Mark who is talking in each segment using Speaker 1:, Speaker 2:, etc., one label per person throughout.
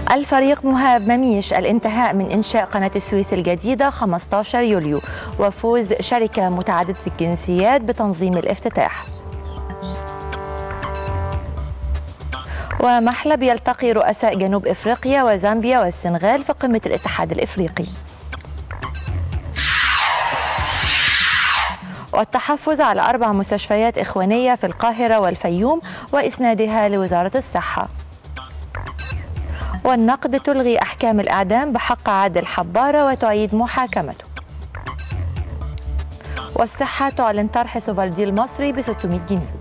Speaker 1: الفريق مهاب مميش الانتهاء من إنشاء قناة السويس الجديدة 15 يوليو وفوز شركة متعددة الجنسيات بتنظيم الافتتاح. ومحلب يلتقي رؤساء جنوب إفريقيا وزامبيا والسنغال في قمة الاتحاد الإفريقي. والتحفظ على 4 مستشفيات إخوانية في القاهرة والفيوم وإسنادها لوزارة الصحة. والنقد تلغي أحكام الإعدام بحق عادل حبارة وتعيد محاكمته. والصحة تعلن طرح سوبردي المصري ب 600 جنيه.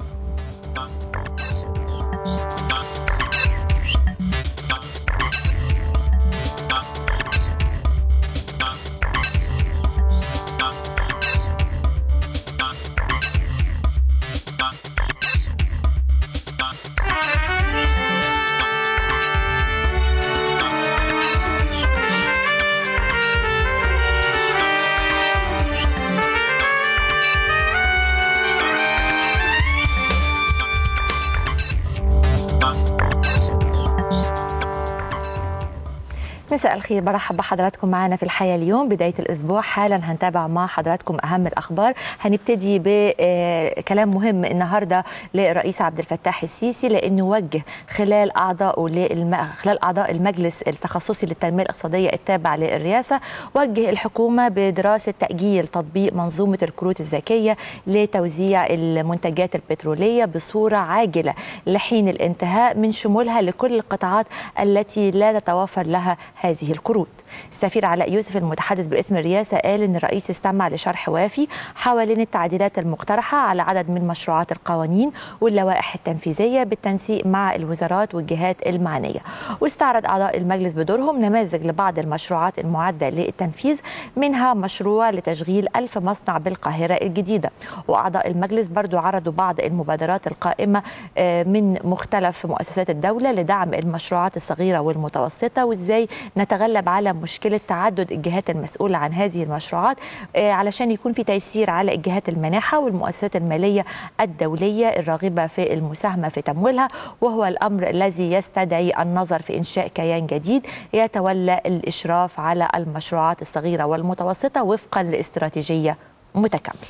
Speaker 1: مساء الخير، برحب بحضراتكم معنا في الحياة اليوم. بداية الأسبوع حالا هنتابع مع حضراتكم أهم الأخبار. هنبتدي بكلام مهم النهاردة للرئيس عبد الفتاح السيسي، لأنه وجه خلال أعضاء المجلس التخصصي للتنمية الاقتصادية التابع للرئاسة، وجه الحكومة بدراسة تأجيل تطبيق منظومة الكروت الذكية لتوزيع المنتجات البترولية بصورة عاجلة لحين الانتهاء من شمولها لكل القطاعات التي لا تتوفر لها هذه الكروت. السفير علاء يوسف المتحدث باسم الرئاسة قال إن الرئيس استمع لشرح وافي حوالين التعديلات المقترحة على عدد من مشروعات القوانين واللوائح التنفيذية بالتنسيق مع الوزارات والجهات المعنية. واستعرض أعضاء المجلس بدورهم نماذج لبعض المشروعات المعدة للتنفيذ، منها مشروع لتشغيل 1000 مصنع بالقاهرة الجديدة. وأعضاء المجلس برضو عرضوا بعض المبادرات القائمة من مختلف مؤسسات الدولة لدعم المشروعات الصغيرة والمتوسطة، وإزاي نتغلب على مشكلة تعدد الجهات المسؤولة عن هذه المشروعات علشان يكون في تيسير على الجهات المانحة والمؤسسات المالية الدولية الراغبة في المساهمة في تمويلها، وهو الأمر الذي يستدعي النظر في إنشاء كيان جديد يتولى الإشراف على المشروعات الصغيرة والمتوسطة وفقا لاستراتيجية متكاملة.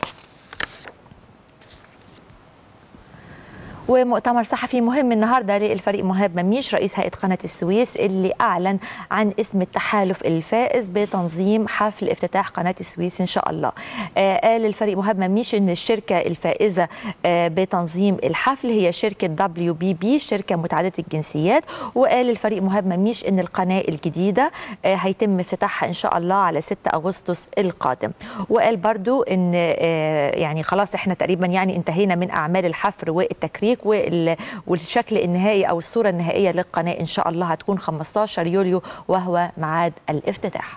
Speaker 1: ومؤتمر صحفي مهم النهارده للفريق مهاب مميش رئيس هيئة قناة السويس، اللي أعلن عن اسم التحالف الفائز بتنظيم حفل افتتاح قناة السويس إن شاء الله. قال الفريق مهاب مميش إن الشركة الفائزة بتنظيم الحفل هي شركة WBB، شركة متعددة الجنسيات. وقال الفريق مهاب مميش إن القناة الجديدة هيتم افتتاحها إن شاء الله على 6 أغسطس القادم. وقال برضو إن يعني خلاص احنا تقريبا يعني انتهينا من أعمال الحفر والتكريك، والشكل النهائي أو الصورة النهائية للقناة إن شاء الله هتكون 15 يوليو وهو ميعاد الافتتاح.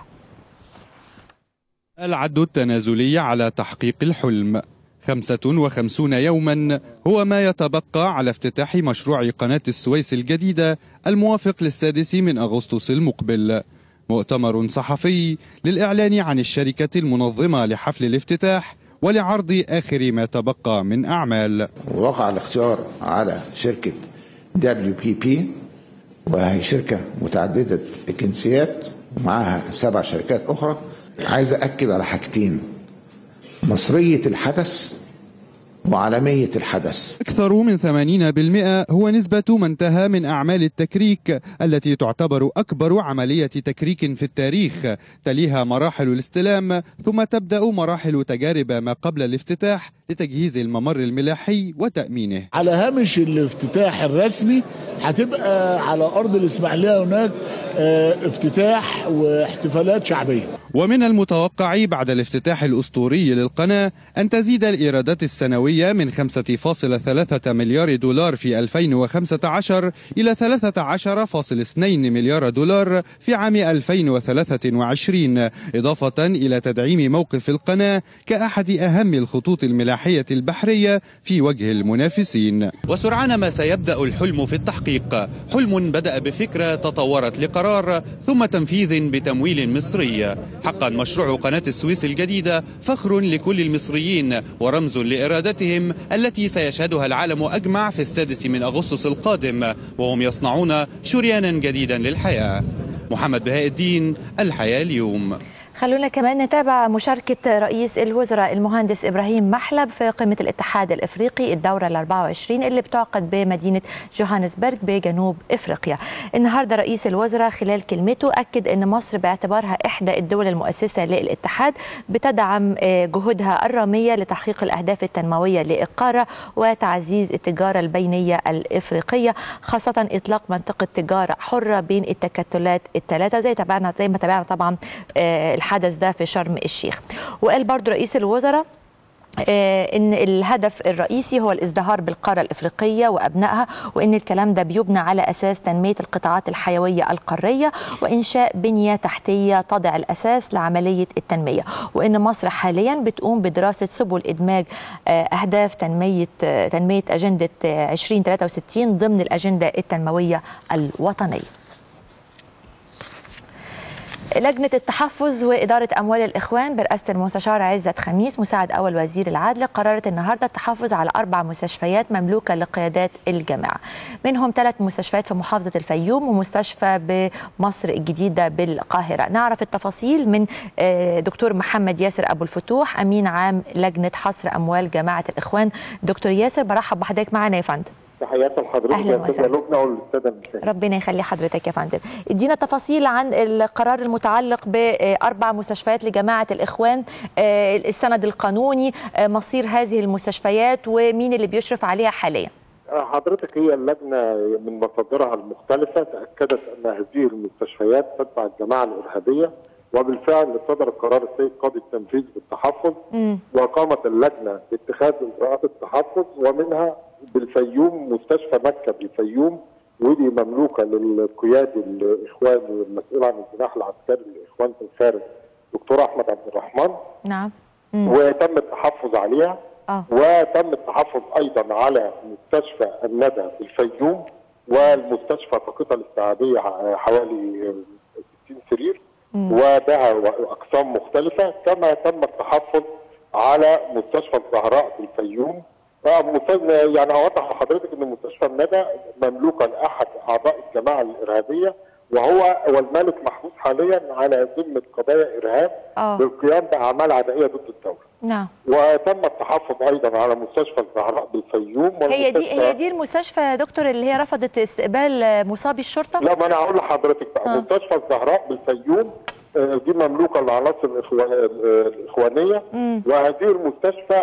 Speaker 2: العد التنازلي على تحقيق الحلم. 55 يوما هو ما يتبقى على افتتاح مشروع قناة السويس الجديدة الموافق لل6 من أغسطس المقبل. مؤتمر صحفي للإعلان عن الشركة المنظمة لحفل الافتتاح ولعرض آخر ما تبقى من أعمال.
Speaker 3: وقع الاختيار على شركة WPP، وهي شركة متعددة الجنسيات ومعها 7 شركات أخرى. عايز أكد على حاجتين: مصرية الحدث وعالمية الحدث.
Speaker 2: أكثر من 80% هو نسبة ما انتهى من أعمال التكريك التي تعتبر أكبر عملية تكريك في التاريخ، تليها مراحل الاستلام، ثم تبدأ مراحل تجارب ما قبل الافتتاح لتجهيز الممر الملاحي وتأمينه.
Speaker 4: على هامش الافتتاح الرسمي هتبقى على أرض الإسماعيلية هناك افتتاح واحتفالات شعبية.
Speaker 2: ومن المتوقع بعد الافتتاح الأسطوري للقناة أن تزيد الإيرادات السنوية من 5.3 مليار دولار في 2015 إلى 13.2 مليار دولار في عام 2023، إضافة إلى تدعيم موقف القناة كأحد أهم الخطوط الملاحية الناحية البحرية في وجه المنافسين. وسرعان ما سيبدأ الحلم في التحقيق، حلم بدأ بفكرة تطورت لقرار ثم تنفيذ بتمويل مصري. حقا مشروع قناة السويس الجديدة فخر لكل المصريين ورمز لإرادتهم التي سيشهدها العالم أجمع في 6 من أغسطس القادم، وهم يصنعون شريانا جديدا للحياة. محمد بهاء الدين، الحياة اليوم.
Speaker 1: خلونا كمان نتابع مشاركة رئيس الوزراء المهندس إبراهيم محلب في قمة الاتحاد الإفريقي الدورة ال24 اللي بتعقد بمدينة جوهانسبرغ بجنوب إفريقيا. النهاردة رئيس الوزراء خلال كلمته أكد أن مصر باعتبارها إحدى الدول المؤسسة للاتحاد بتدعم جهودها الرامية لتحقيق الأهداف التنموية للقارة وتعزيز التجارة البينية الإفريقية، خاصة إطلاق منطقة تجارة حرة بين التكتلات الثلاثة زي ما تابعنا طبعا الحدث ده في شرم الشيخ. وقال برضو رئيس الوزراء إن الهدف الرئيسي هو الازدهار بالقارة الإفريقية وأبنائها، وإن الكلام ده بيبنى على أساس تنمية القطاعات الحيوية القارية وإنشاء بنية تحتية تضع الأساس لعملية التنمية، وإن مصر حاليا بتقوم بدراسة سبل إدماج أهداف تنمية أجندة 2063 ضمن الأجندة التنموية الوطنية. لجنة التحفظ وإدارة أموال الإخوان برئاسة المستشار عزت خميس مساعد أول وزير العدل قررت النهاردة التحفظ على 4 مستشفيات مملوكة لقيادات الجماعة، منهم 3 مستشفيات في محافظة الفيوم ومستشفى بمصر الجديدة بالقاهرة. نعرف التفاصيل من دكتور محمد ياسر أبو الفتوح أمين عام لجنة حصر أموال جماعة الإخوان. دكتور ياسر، برحب بحضرتك معنا يا فندم.
Speaker 5: تحياتي لحضرتك يا استاذه لبنى وللساده المشاهدين.
Speaker 1: ربنا يخلي حضرتك يا فندم. ادينا تفاصيل عن القرار المتعلق ب4 مستشفيات لجماعه الاخوان، السند القانوني، مصير هذه المستشفيات ومين اللي بيشرف عليها حاليا.
Speaker 5: حضرتك هي اللجنه من مصادرها المختلفه تاكدت ان هذه المستشفيات تتبع الجماعه الارهابيه، وبالفعل صدر قرار السيد قاضي التنفيذ بالتحفظ، وقامت اللجنه باتخاذ اجراءات التحفظ، ومنها بالفيوم مستشفى مكة بالفيوم، ودي مملوكه للقيادي الاخواني والمسؤول عن الجناح العسكري للاخوان في الخارج دكتور احمد عبد الرحمن.
Speaker 1: نعم.
Speaker 5: وتم التحفظ عليها. وتم التحفظ ايضا على مستشفى الندى بالفيوم، والمستشفى طاقتها الاستيعابيه حوالي 60 سرير وبها اقسام مختلفه، كما تم التحفظ على مستشفى الزهراء بالفيوم. يعني اوضح لحضرتك ان مستشفى الندى مملوكه لاحد اعضاء الجماعه الارهابيه، وهو والمالك محبوس حاليا على ذمه قضايا ارهاب بالقيام باعمال عدائيه ضد الدوله.
Speaker 1: نعم.
Speaker 5: وتم التحفظ ايضا على مستشفى الزهراء بالفيوم.
Speaker 1: هي دي المستشفى يا دكتور اللي هي رفضت استقبال مصابي الشرطه؟
Speaker 5: لا، ما انا هقول لحضرتك بقى. مستشفى الزهراء بالفيوم دي مملوكه للعناصر الاخوانيه، وهذه المستشفى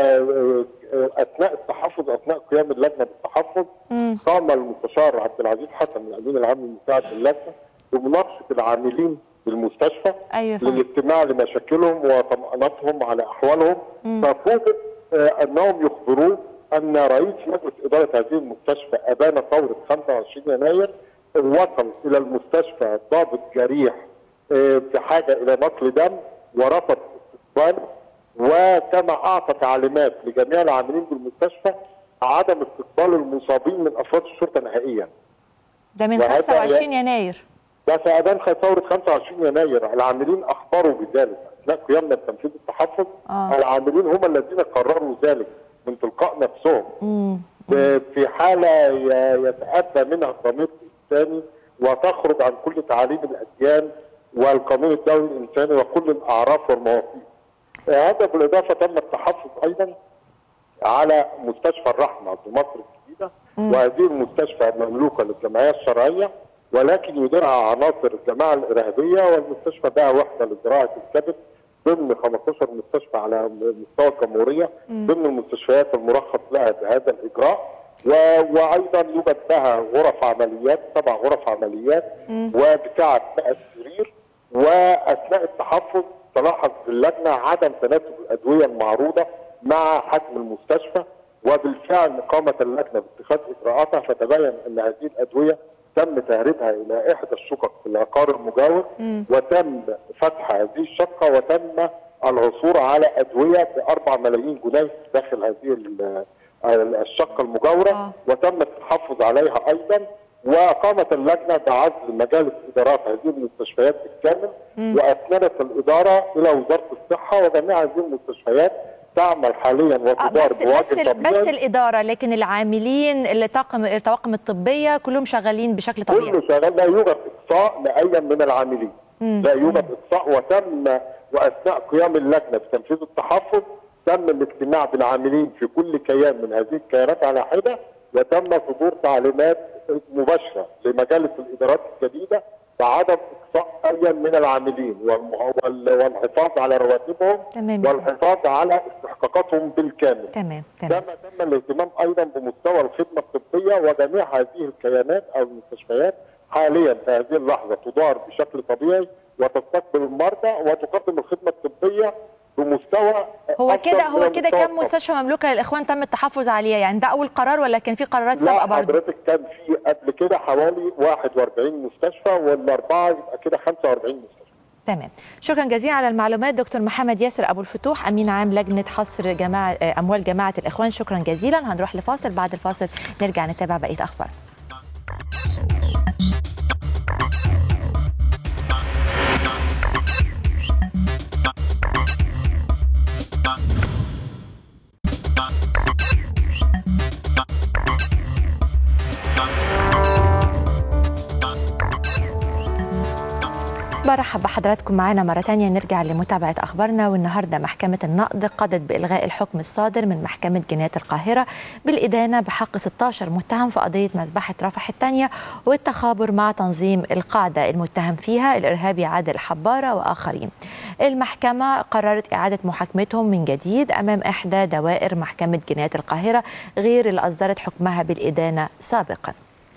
Speaker 5: اثناء التحفظ، اثناء قيام اللجنه بالتحفظ، قام المستشار عبد العزيز حسن الامين العام المساعد للجنه بمناقشه العاملين بالمستشفى.
Speaker 1: أيوة،
Speaker 5: للاستماع لمشاكلهم وطمأنتهم على احوالهم. ففوجئ انهم يخبرون ان رئيس مجلس اداره هذه المستشفى ابان ثوره 25 يناير وصل الى المستشفى ضابط جريح في حاجه الى نقل دم ورفض استقبال، وكما اعطى تعليمات لجميع العاملين بالمستشفى عدم استقبال المصابين من افراد الشرطه نهائيا.
Speaker 1: ده من 25 يناير.
Speaker 5: ده في ابان ثوره 25 يناير، العاملين اخبروا بذلك اثناء قيامنا بتنفيذ التحفظ. العاملين هم الذين قرروا ذلك من تلقاء نفسهم. في حاله يتأدى منها الضمير الانساني وتخرج عن كل تعاليم الاديان والقانون الدولي الانساني وكل الاعراف والمواثيق. هذا بالاضافه تم التحفظ ايضا على مستشفى الرحمه بمصر الجديده، وهذه المستشفى مملوكه للجمعيه الشرعيه ولكن يديرها عناصر الجماعه الارهابيه، والمستشفى ده وحده لزراعه الكبد ضمن 15 مستشفى على مستوى الجمهوريه ضمن المستشفيات المرخص لها بهذا الاجراء. وايضا يوجد لها غرف عمليات، 7 غرف عمليات وبسعه 100 سرير. واثناء التحفظ تلاحظ اللجنه عدم تناسب الادويه المعروضه مع حجم المستشفى، وبالفعل قامت اللجنه باتخاذ اجراءاتها، فتبين ان هذه الادويه تم تهريبها الى احدى الشقق في العقار المجاور، وتم فتح هذه الشقه وتم العثور على ادويه ب 4 ملايين جنيه داخل هذه الشقه المجاوره، وتم التحفظ عليها ايضا. وقامت اللجنه بعزل مجالس ادارات هذه المستشفيات بالكامل، واسندت الاداره الى وزاره الصحه، وجميع هذه المستشفيات تعمل حاليا وتدار بوجه طبيعي.
Speaker 1: بس الاداره، لكن العاملين اللي الطواقم الطبيه كلهم شغالين بشكل طبيعي.
Speaker 5: كله شغال، لا يوجد اقصاء لاي من العاملين. لا يوجد اقصاء. وتم واثناء قيام اللجنه بتنفيذ التحفظ تم الاجتماع بالعاملين في كل كيان من هذه الكيانات على حده، وتم صدور تعليمات مباشره لمجالس الادارات الجديده بعدم اقصاء اي من العاملين والحفاظ على رواتبهم والحفاظ على استحقاقاتهم بالكامل.
Speaker 1: تمام.
Speaker 5: كما تم الاهتمام ايضا بمستوى الخدمه الطبيه، وجميع هذه الكيانات او المستشفيات حاليا في هذه اللحظه تدار بشكل طبيعي وتستقبل المرضى وتقدم الخدمه الطبيه بمستوى.
Speaker 1: هو كده كم مستشفى مملوكه للاخوان تم التحفظ عليها؟ يعني ده اول قرار ولا كان في قرارات سابقه برضه؟
Speaker 5: لا حضرتك، كان في قبل كده حوالي 41 مستشفى، والاربعه يبقى كده 45 مستشفى.
Speaker 1: تمام. شكرا جزيلا على المعلومات دكتور محمد ياسر ابو الفتوح، امين عام لجنه حصر اموال جماعه الاخوان. شكرا جزيلا. هنروح لفاصل، بعد الفاصل نرجع نتابع بقيه اخبار. برحب بحضراتكم معنا مرة تانية. نرجع لمتابعة أخبارنا. والنهاردة محكمة النقض قضت بإلغاء الحكم الصادر من محكمة جنايات القاهرة بالإدانة بحق 16 متهم في قضية مذبحة رفح الثانية والتخابر مع تنظيم القاعدة المتهم فيها الإرهابي عادل حبارة وآخرين. المحكمة قررت إعادة محاكمتهم من جديد أمام إحدى دوائر محكمة جنايات القاهرة غير اللي أصدرت حكمها بالإدانة سابقاً.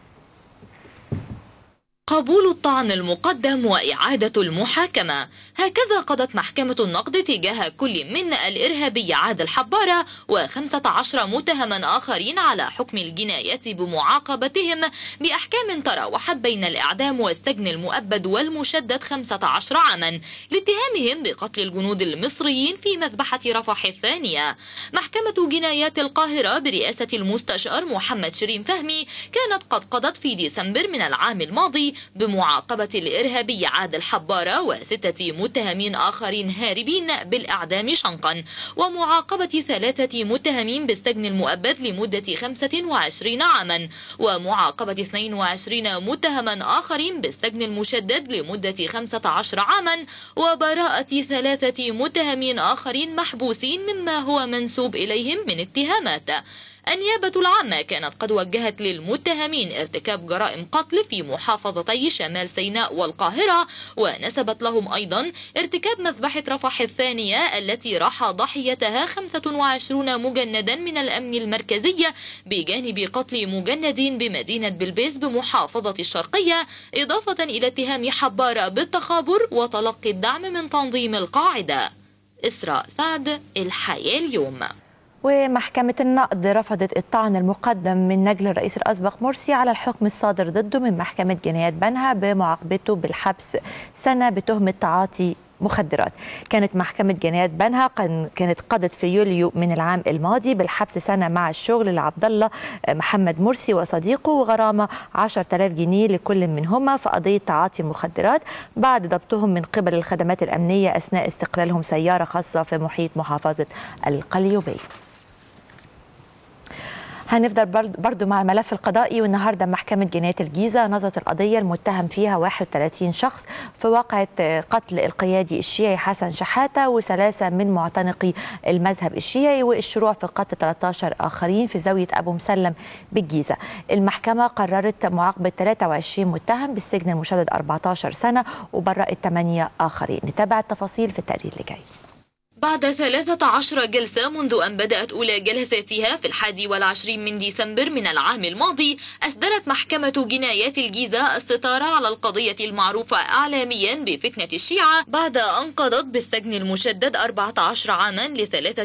Speaker 6: قبول الطعن المقدم وإعادة المحاكمة، هكذا قضت محكمة النقض تجاه كل من الإرهابي عادل حبارة و15 متهما آخرين على حكم الجنايات بمعاقبتهم بأحكام تراوحت بين الإعدام والسجن المؤبد والمشدد 15 عاما لاتهامهم بقتل الجنود المصريين في مذبحة رفح الثانية. محكمة جنايات القاهرة برئاسة المستشار محمد شيرين فهمي كانت قد قضت في ديسمبر من العام الماضي بمعاقبة الإرهابي عادل حبارة و6 متهمين آخرين هاربين بالإعدام شنقا، ومعاقبة 3 متهمين بالسجن المؤبد لمدة 25 عاما، ومعاقبة 22 متهما آخرين بالسجن المشدد لمدة 15 عاما، وبراءة 3 متهمين آخرين محبوسين مما هو منسوب إليهم من اتهامات. النيابة العامة كانت قد وجهت للمتهمين ارتكاب جرائم قتل في محافظتي شمال سيناء والقاهرة، ونسبت لهم أيضا ارتكاب مذبحة رفح الثانية التي راح ضحيتها 25 مجندا من الأمن المركزي بجانب قتل مجندين بمدينة بلبيس بمحافظة الشرقية، إضافة إلى اتهام حبارة بالتخابر وتلقي الدعم من تنظيم القاعدة. إسراء سعد، الحياة اليوم.
Speaker 1: ومحكمة النقض رفضت الطعن المقدم من نجل الرئيس الأسبق مرسي على الحكم الصادر ضده من محكمة جنايات بنها بمعاقبته بالحبس سنة بتهمة تعاطي مخدرات. كانت محكمة جنايات بنها كانت قضت في يوليو من العام الماضي بالحبس سنة مع الشغل لعبد الله محمد مرسي وصديقه وغرامة 10,000 جنيه لكل منهما في قضية تعاطي المخدرات بعد ضبطهم من قبل الخدمات الأمنية أثناء استقلالهم سيارة خاصة في محيط محافظة القليوبية. هنفضل برضو مع الملف القضائي. والنهارده محكمة جنايات الجيزة نظرت القضية المتهم فيها 31 شخص في واقعة قتل القيادي الشيعي حسن شحاتة و3 من معتنقي المذهب الشيعي والشروع في قتل 13 آخرين في زاوية أبو مسلم بالجيزة. المحكمة قررت معاقبة 23 متهم بالسجن المشدد 14 سنة وبرأت 8 آخرين. نتابع التفاصيل في التقرير اللي جاي.
Speaker 6: بعد 13 جلسة منذ أن بدأت أولى جلساتها في 21 من ديسمبر من العام الماضي، أصدرت محكمة جنايات الجيزة الستارة على القضية المعروفة إعلاميا بفتنة الشيعة بعد أن قضت بالسجن المشدد 14 عاما ل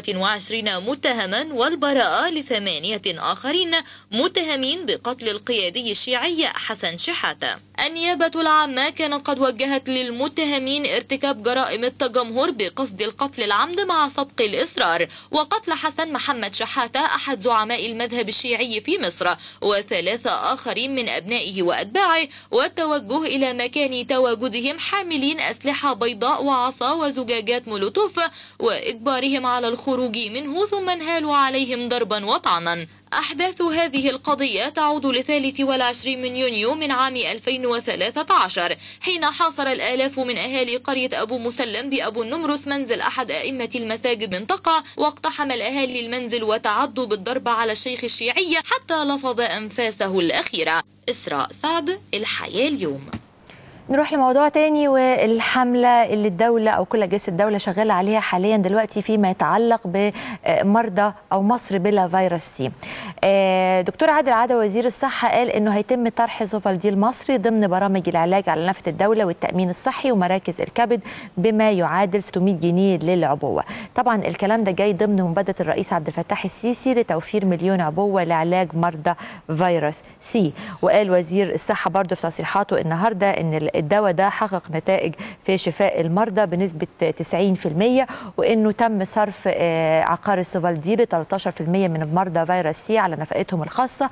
Speaker 6: 23 متهما والبراءة ل8 آخرين متهمين بقتل القيادي الشيعي حسن شحاتة. النيابة العامة كانت قد وجهت للمتهمين ارتكاب جرائم التجمهر بقصد القتل العمد مع سبق الإصرار وقتل حسن محمد شحاتة أحد زعماء المذهب الشيعي في مصر و3 آخرين من أبنائه وأتباعه، والتوجه إلى مكان تواجدهم حاملين أسلحة بيضاء وعصا وزجاجات مولوتوف وإجبارهم على الخروج منه ثم انهالوا عليهم ضربا وطعنا. أحداث هذه القضية تعود ل 23 من يونيو من عام 2013 حين حاصر الآلاف من أهالي قرية أبو مسلم بأبو النمرس منزل أحد أئمة المساجد منطقة، واقتحم الأهالي المنزل وتعدوا بالضرب على الشيخ الشيعي حتى لفظ أنفاسه الأخيرة. إسراء سعد، الحياة اليوم.
Speaker 1: نروح لموضوع تاني، والحملة اللي الدولة أو كل أجهزة الدولة شغالة عليها حاليا دلوقتي فيما يتعلق بمرضى أو مصر بلا فيروس سي. دكتور عادل عدوي وزير الصحة قال إنه هيتم طرح زوفالدي المصري ضمن برامج العلاج على نفقة الدولة والتأمين الصحي ومراكز الكبد بما يعادل 600 جنيه للعبوة. طبعا الكلام ده جاي ضمن مبادرة الرئيس عبد الفتاح السيسي لتوفير 1,000,000 عبوة لعلاج مرضى فيروس سي. وقال وزير الصحة برضه في تصريحاته النهارده إن الدواء ده حقق نتائج في شفاء المرضى بنسبة 90%، وإنه تم صرف عقار الزوفالدي ل 13% من مرضى فيروس سي على نفقتهم الخاصة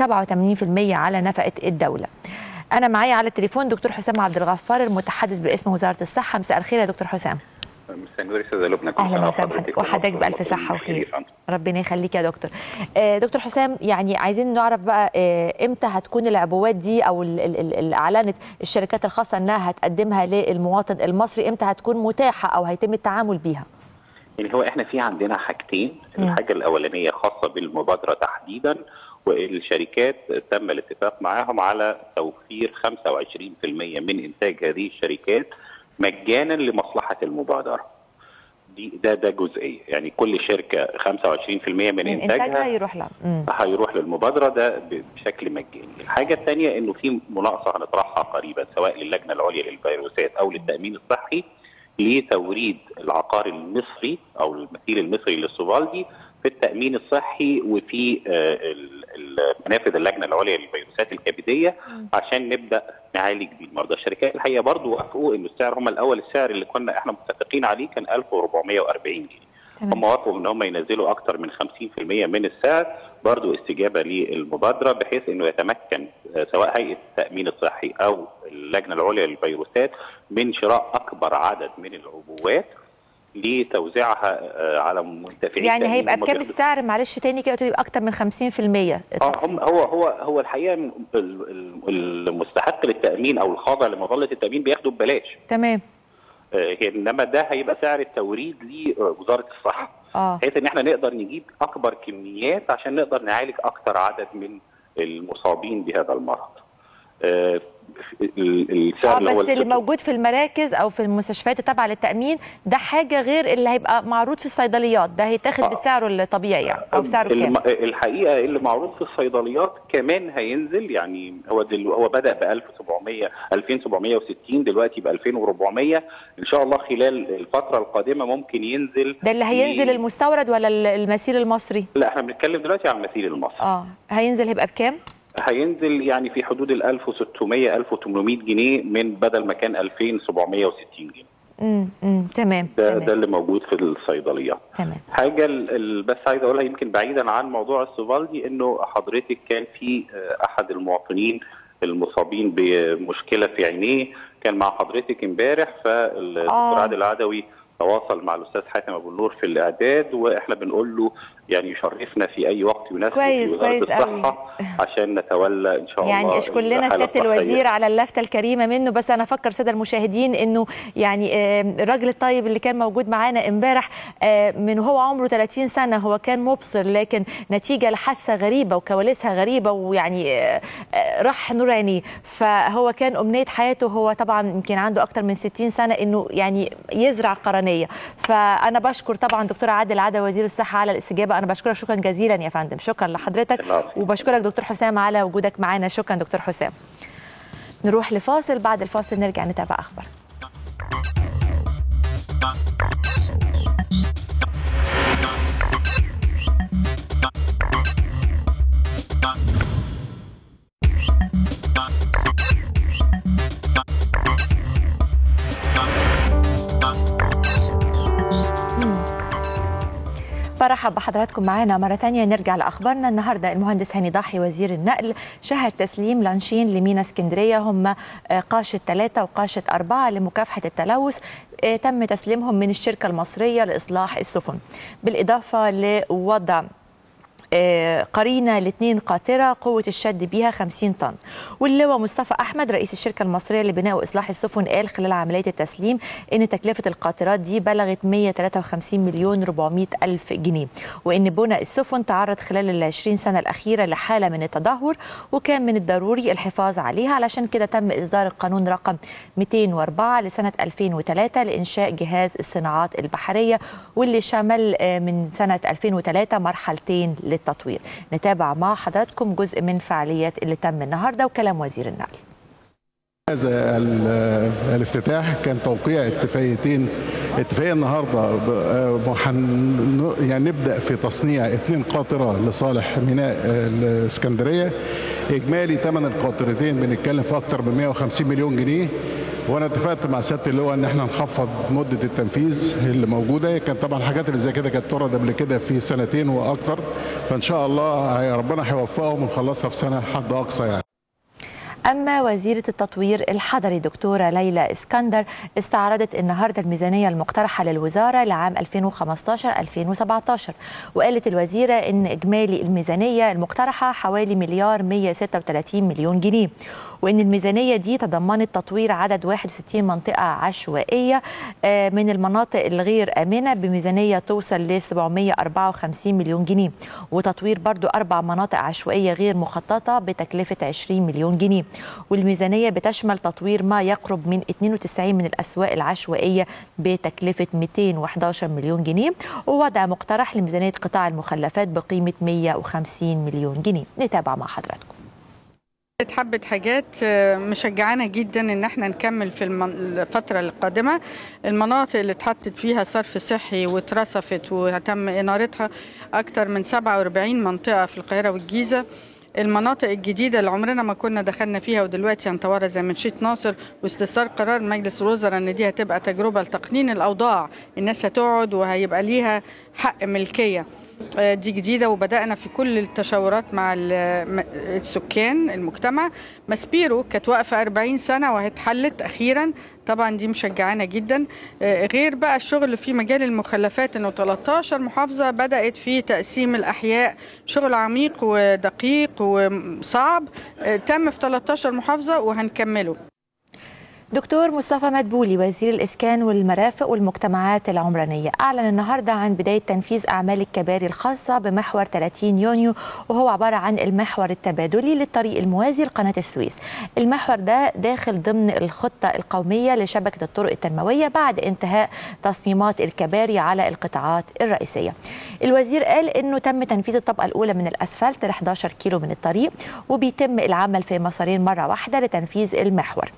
Speaker 1: و87% على نفقة الدولة. أنا معايا على التليفون دكتور حسام عبد الغفار المتحدث باسم وزارة الصحة. مساء الخير يا دكتور حسام.
Speaker 7: مساء النور استاذه لبنى.
Speaker 1: اهلا وسهلا وحضرتك بالف صحه وخير. ربنا يخليك يا دكتور. دكتور حسام، يعني عايزين نعرف بقى امتى هتكون العبوات دي او اللي اعلنت الشركات الخاصه انها هتقدمها للمواطن المصري، امتى هتكون متاحه او هيتم التعامل بيها؟
Speaker 7: يعني هو احنا في عندنا حاجتين، الحاجه الاولانيه خاصه بالمبادره تحديدا، والشركات تم الاتفاق معاهم على توفير 25% من انتاج هذه الشركات مجانا لمصلحة المبادرة. ده جزئية، يعني كل شركة 25% من إنتاجها هيروح للمبادرة ده بشكل مجاني. الحاجة الثانية إنه في مناقصة هنطرحها قريبا سواء للجنة العليا للفيروسات أو للتأمين الصحي لتوريد العقار المصري أو المثيل المصري للزوفالدي في التأمين الصحي وفي منافذ اللجنة العليا للفيروسات الكبدية عشان نبدأ نعالج بيه المرضى. الشركات الحقيقة برضو وافقوا إنه السعر هم الأول، السعر اللي كنا احنا متفقين عليه كان 1440 جنيه. هم وافقوا إن هم ينزلوا أكتر من 50% من السعر، برضو استجابة للمبادرة بحيث إنه يتمكن سواء هيئة التأمين الصحي أو اللجنة العليا للفيروسات من شراء أكبر عدد من العبوات لتوزيعها على منتفعين.
Speaker 1: يعني هيبقى بكام السعر؟ معلش تاني كده، تبقى اكتر من 50%.
Speaker 7: هو الحقيقه المستحق للتامين او الخاضع لمظله التامين بياخده ببلاش.
Speaker 1: تمام.
Speaker 7: انما ده هيبقى سعر التوريد لوزاره الصحه، بحيث ان احنا نقدر نجيب اكبر كميات عشان نقدر نعالج اكتر عدد من المصابين بهذا المرض.
Speaker 1: السعر بس اللي موجود في المراكز او في المستشفيات التابعه للتامين ده حاجه غير اللي هيبقى معروض في الصيدليات، ده هيتاخد بسعره الطبيعي يعني او بسعره كام؟
Speaker 7: الحقيقه اللي معروض في الصيدليات كمان هينزل، يعني هو بدا ب 2760 دلوقتي ب 2400 ان شاء الله خلال الفتره القادمه ممكن ينزل.
Speaker 1: ده اللي هينزل المستورد ولا المثيل المصري؟
Speaker 7: لا احنا بنتكلم دلوقتي عن المثيل المصري.
Speaker 1: هينزل هيبقى بكام؟
Speaker 7: هينزل يعني في حدود ال 1600 1800 جنيه من بدل ما كان 2760 جنيه.
Speaker 1: تمام.
Speaker 7: ده اللي موجود في الصيدليات.
Speaker 1: تمام.
Speaker 7: حاجه بس عايز اقولها يمكن بعيدا عن موضوع الزوفالدي، انه حضرتك كان في احد المواطنين المصابين بمشكله في عينيه كان مع حضرتك امبارح، فالدكتور عادل عدوي تواصل مع الاستاذ حاتم ابو النور في الاعداد، واحنا بنقول له يعني يشرفنا في اي وقت يناسب
Speaker 1: كويس
Speaker 7: في وزارة
Speaker 1: قوي
Speaker 7: الصحة عشان نتولى ان شاء الله.
Speaker 1: يعني اشكر لنا سياده الوزير على اللفته الكريمه منه. بس انا افكر ساده المشاهدين انه يعني الراجل الطيب اللي كان موجود معانا امبارح من هو عمره 30 سنه هو كان مبصر، لكن نتيجه لحادثه غريبه وكواليسها غريبه ويعني راح نور عينيه. فهو كان امنيه حياته، هو طبعا يمكن عنده اكثر من 60 سنه، انه يعني يزرع قرنيه. فانا بشكر طبعا دكتور عادل عدا وزير الصحه على الاستجابه. انا بشكرك شكرا جزيلا يا فندم. شكرا لحضرتك وبشكرك دكتور حسام على وجودك معنا. شكرا دكتور حسام. نروح لفاصل، بعد الفاصل نرجع نتابع اخبار. برحب بحضراتكم معانا مرة ثانية. نرجع لأخبارنا. النهاردة المهندس هاني ضاحي وزير النقل شهد تسليم لانشين لميناء اسكندرية، هم قاشة 3 وقاشة 4 لمكافحة التلوث. تم تسليمهم من الشركة المصرية لإصلاح السفن، بالإضافة لوضع قرينة ل2 قاطرة قوة الشد بها 50 طن. واللواء مصطفى أحمد رئيس الشركة المصرية لبناء وإصلاح السفن قال خلال عملية التسليم إن تكلفة القاطرات دي بلغت 153 مليون 400 ألف جنيه، وإن بناء السفن تعرض خلال 20 سنة الأخيرة لحالة من التدهور، وكان من الضروري الحفاظ عليها. علشان كده تم إصدار القانون رقم 204 لسنة 2003 لإنشاء جهاز الصناعات البحرية، واللي شمل من سنة 2003 مرحلتين التطوير. نتابع مع حضراتكم جزء من فعاليات اللي تم النهارده وكلام وزير النقل.
Speaker 8: هذا الافتتاح كان توقيع اتفاقيه النهارده يعني نبدا في تصنيع 2 قاطره لصالح ميناء الاسكندريه. اجمالي ثمن القاطرتين بنتكلم في اكثر من 150 مليون جنيه، وانا اتفقت مع سياده اللواء ان احنا نخفض مده التنفيذ اللي موجوده. كان طبعا الحاجات اللي زي كده كانت تورد قبل كده في 2 واكثر، فان شاء الله ربنا هيوفقهم ونخلصها في سنه حد اقصى يعني.
Speaker 1: أما وزيرة التطوير الحضري دكتورة ليلى اسكندر استعرضت النهاردة الميزانية المقترحة للوزارة لعام 2015-2017، وقالت الوزيرة إن إجمالي الميزانية المقترحة حوالي 1,136 مليون جنيه، وإن الميزانية دي تضمنت تطوير عدد 61 منطقة عشوائية من المناطق الغير آمنة بميزانية توصل ل 754 مليون جنيه، وتطوير برضو 4 مناطق عشوائية غير مخططة بتكلفة 20 مليون جنيه. والميزانية بتشمل تطوير ما يقرب من 92 من الأسواق العشوائية بتكلفة 211 مليون جنيه، ووضع مقترح لميزانية قطاع المخلفات بقيمة 150 مليون جنيه. نتابع مع حضراتكم.
Speaker 9: حبة حاجات مشجعانا جدا ان احنا نكمل في الفترة القادمة. المناطق اللي اتحطت فيها صرف صحي واترصفت وتم انارتها اكتر من 47 منطقة في القاهرة والجيزة. المناطق الجديدة اللي عمرنا ما كنا دخلنا فيها ودلوقتي هنطورها زي منشية ناصر، واستثار قرار مجلس الوزراء ان دي هتبقى تجربة لتقنين الاوضاع، الناس هتقعد وهيبقى ليها حق ملكية. دي جديدة وبدأنا في كل التشاورات مع السكان المجتمع. ماسبيرو كانت واقفة 40 سنة وهتحلت أخيرا، طبعا دي مشجعانا جدا. غير بقى الشغل في مجال المخلفات انه 13 محافظة بدأت في تقسيم الأحياء، شغل عميق ودقيق وصعب تم في 13 محافظة وهنكمله.
Speaker 1: دكتور مصطفى مدبولي وزير الإسكان والمرافق والمجتمعات العمرانية أعلن النهاردة عن بداية تنفيذ أعمال الكباري الخاصة بمحور 30 يونيو، وهو عبارة عن المحور التبادلي للطريق الموازي لقناة السويس. المحور ده داخل ضمن الخطة القومية لشبكة الطرق التنموية بعد انتهاء تصميمات الكباري على القطاعات الرئيسية. الوزير قال إنه تم تنفيذ الطبقة الأولى من الأسفلت ل 11 كيلو من الطريق، وبيتم العمل في مسارين مرة واحدة لتنفيذ المحور.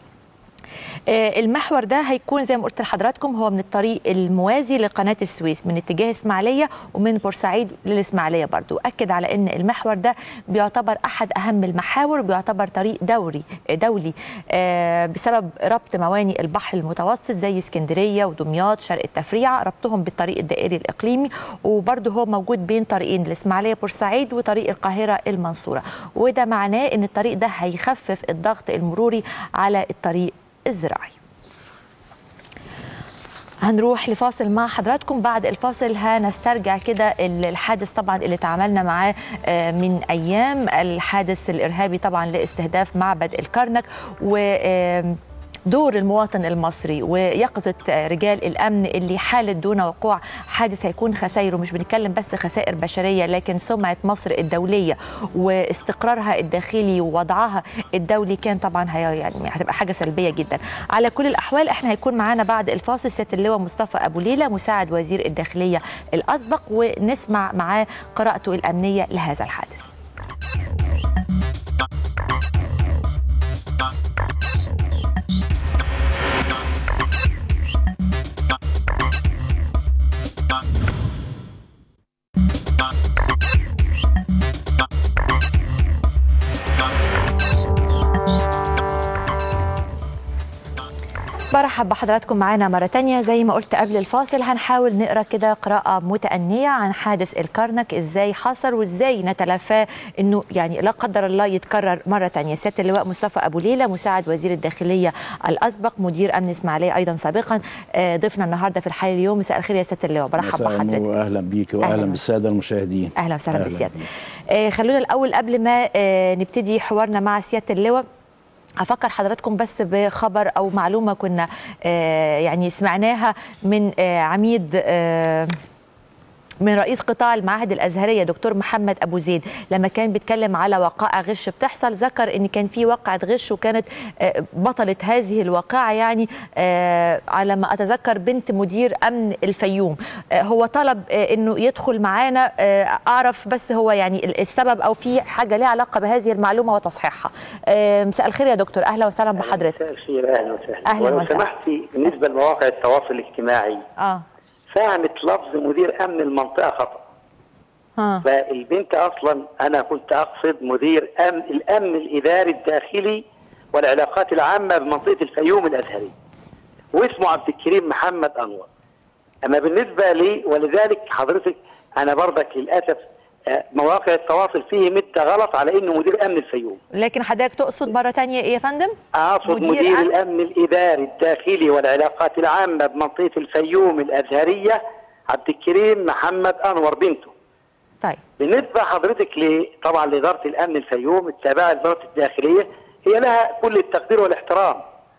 Speaker 1: المحور ده هيكون زي ما قلت لحضراتكم هو من الطريق الموازي لقناة السويس من اتجاه اسماعيلية ومن بورسعيد للاسماعيلية برضو. أكد على أن المحور ده بيعتبر أحد أهم المحاور وبيعتبر طريق دولي بسبب ربط موانئ البحر المتوسط زي اسكندرية ودمياط شرق التفريعة، ربطهم بالطريق الدائري الإقليمي، وبرضو هو موجود بين طريقين الاسماعيلية بورسعيد وطريق القاهرة المنصورة، وده معناه أن الطريق ده هيخفف الضغط المروري على الطريق الزراعي. هنروح لفاصل مع حضراتكم. بعد الفاصل هنسترجع كده الحادث طبعا اللي تعاملنا معاه من أيام، الحادث الإرهابي طبعا لاستهداف معبد الكرنك، ودور المواطن المصري ويقظة رجال الأمن اللي حالت دون وقوع حادث هيكون خسائره، مش بنتكلم بس خسائر بشرية، لكن سمعة مصر الدولية واستقرارها الداخلي ووضعها الدولي كان طبعا يعني هتبقى حاجة سلبية جدا. على كل الأحوال احنا هيكون معانا بعد الفاصل سيادة اللواء مصطفى أبو ليلى مساعد وزير الداخلية الأسبق، ونسمع معاه قراءته الأمنية لهذا الحادث. برحب بحضراتكم معانا مرة تانية. زي ما قلت قبل الفاصل هنحاول نقرأ كده قراءة متأنية عن حادث الكرنك، ازاي حصل وازاي نتلافاه انه يعني لا قدر الله يتكرر مرة تانية. سيادة اللواء مصطفى أبو ليلى مساعد وزير الداخلية الأسبق مدير أمن إسماعيلية أيضا سابقا، ضيفنا النهاردة في الحياة اليوم. مساء الخير يا سيادة اللواء، برحب بحضرتك.
Speaker 10: أهلا بيك وأهلا بالسادة المشاهدين.
Speaker 1: أهلا وسهلا بالسيادة. خلونا الأول قبل ما نبتدي حوارنا مع سيادة اللواء أفكر حضراتكم بس بخبر أو معلومة كنا يعني سمعناها من عميد من رئيس قطاع المعاهد الأزهرية دكتور محمد أبو زيد، لما كان بيتكلم على وقائع غش بتحصل ذكر إن كان في واقعة غش، وكانت بطلة هذه الواقعة يعني على ما أتذكر بنت مدير أمن الفيوم. هو طلب إنه يدخل معانا أعرف بس هو يعني السبب أو في حاجة لها علاقة بهذه المعلومة وتصحيحها. مساء الخير يا دكتور، أهلا وسهلا بحضرتك.
Speaker 11: مساء الخير، أهلا وسهلا. ولو سمحتي بالنسبة لمواقع التواصل الاجتماعي فهمت لفظ مدير امن المنطقه خطا. فالبنت اصلا انا كنت اقصد مدير الامن الاداري الداخلي والعلاقات العامه بمنطقه الفيوم الازهري، واسمه عبد الكريم محمد انور. اما بالنسبه لي ولذلك حضرتك انا برضك للاسف مواقع التواصل فيه متى غلط على انه مدير امن الفيوم.
Speaker 1: لكن حضرتك تقصد مره ثانيه ايه يا فندم؟
Speaker 11: اقصد مدير الامن الاداري الداخلي والعلاقات العامه بمنطقه الفيوم الازهريه عبد الكريم محمد انور بنته.
Speaker 1: طيب
Speaker 11: بالنسبه حضرتك طبعا لاداره الامن الفيوم التابعه لوزاره الداخليه هي لها كل التقدير والاحترام،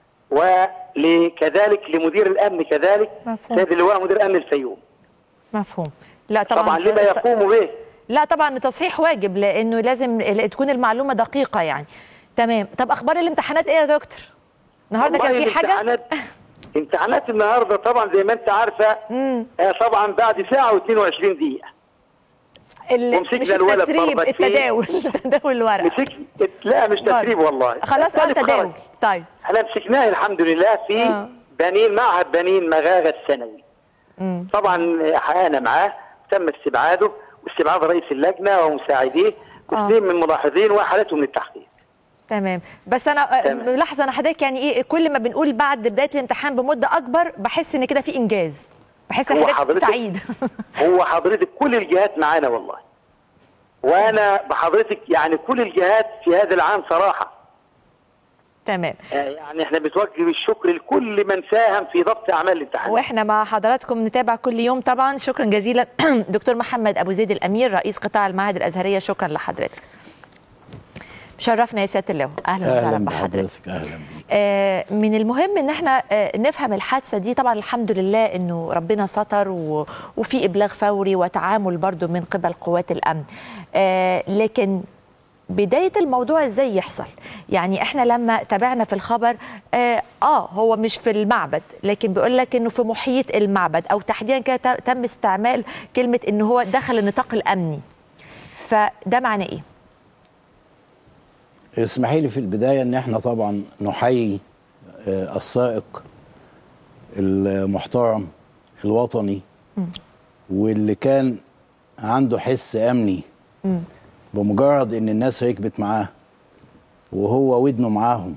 Speaker 11: وكذلك لمدير الامن كذلك سيد اللواء مدير امن الفيوم.
Speaker 1: مفهوم. لا طبعا
Speaker 11: لما يقوم به.
Speaker 1: لا طبعا تصحيح واجب لانه لازم تكون المعلومه دقيقه يعني. تمام. طب اخبار الامتحانات ايه يا دكتور؟ النهارده كان في حاجه؟
Speaker 11: امتحانات النهارده طبعا زي ما انت عارفه طبعا بعد ساعه و22 دقيقه.
Speaker 1: مش التسريب، التداول تداول الورق.
Speaker 11: لا مش تسريب والله.
Speaker 1: خلاص قال تداول. طيب
Speaker 11: احنا مسكناه الحمد لله في بنين معهد بنين مغاغه الثانوي. طبعا حققنا معاه، تم استبعاده واستبعاد رئيس اللجنه ومساعديه واثنين من الملاحظين وحالته من التحقيق.
Speaker 1: تمام. بس انا ملاحظه انا حضرتك يعني ايه كل ما بنقول بعد بدايه الامتحان بمده اكبر بحس ان كده في انجاز، بحس ان حضرتك سعيد.
Speaker 11: هو حضرتك كل الجهات معانا والله، وانا بحضرتك يعني كل الجهات في هذا العام صراحه.
Speaker 1: تمام.
Speaker 11: يعني احنا بتوجه الشكر لكل من ساهم في ضبط اعمال الامتحان،
Speaker 1: واحنا مع حضراتكم نتابع كل يوم طبعا. شكرا جزيلا دكتور محمد ابو زيد الامير رئيس قطاع المعاهد الازهريه، شكرا لحضرتك. شرفنا يا سياده اللواء، اهلا وسهلا بحضرتك.
Speaker 10: اهلا بيك.
Speaker 1: من المهم ان احنا نفهم الحادثه دي. طبعا الحمد لله انه ربنا ستر وفي ابلاغ فوري وتعامل برضو من قبل قوات الامن، لكن بداية الموضوع ازاي يحصل؟ يعني احنا لما تابعنا في الخبر هو مش في المعبد، لكن بيقول لك انه في محيط المعبد او تحديدا كده تم استعمال كلمة انه هو دخل النطاق الامني، فده معناه ايه؟
Speaker 10: اسمحي لي في البداية ان احنا طبعا نحيي السائق المحترم الوطني واللي كان عنده حس امني بمجرد ان الناس ركبت معاه وهو ودنه معاهم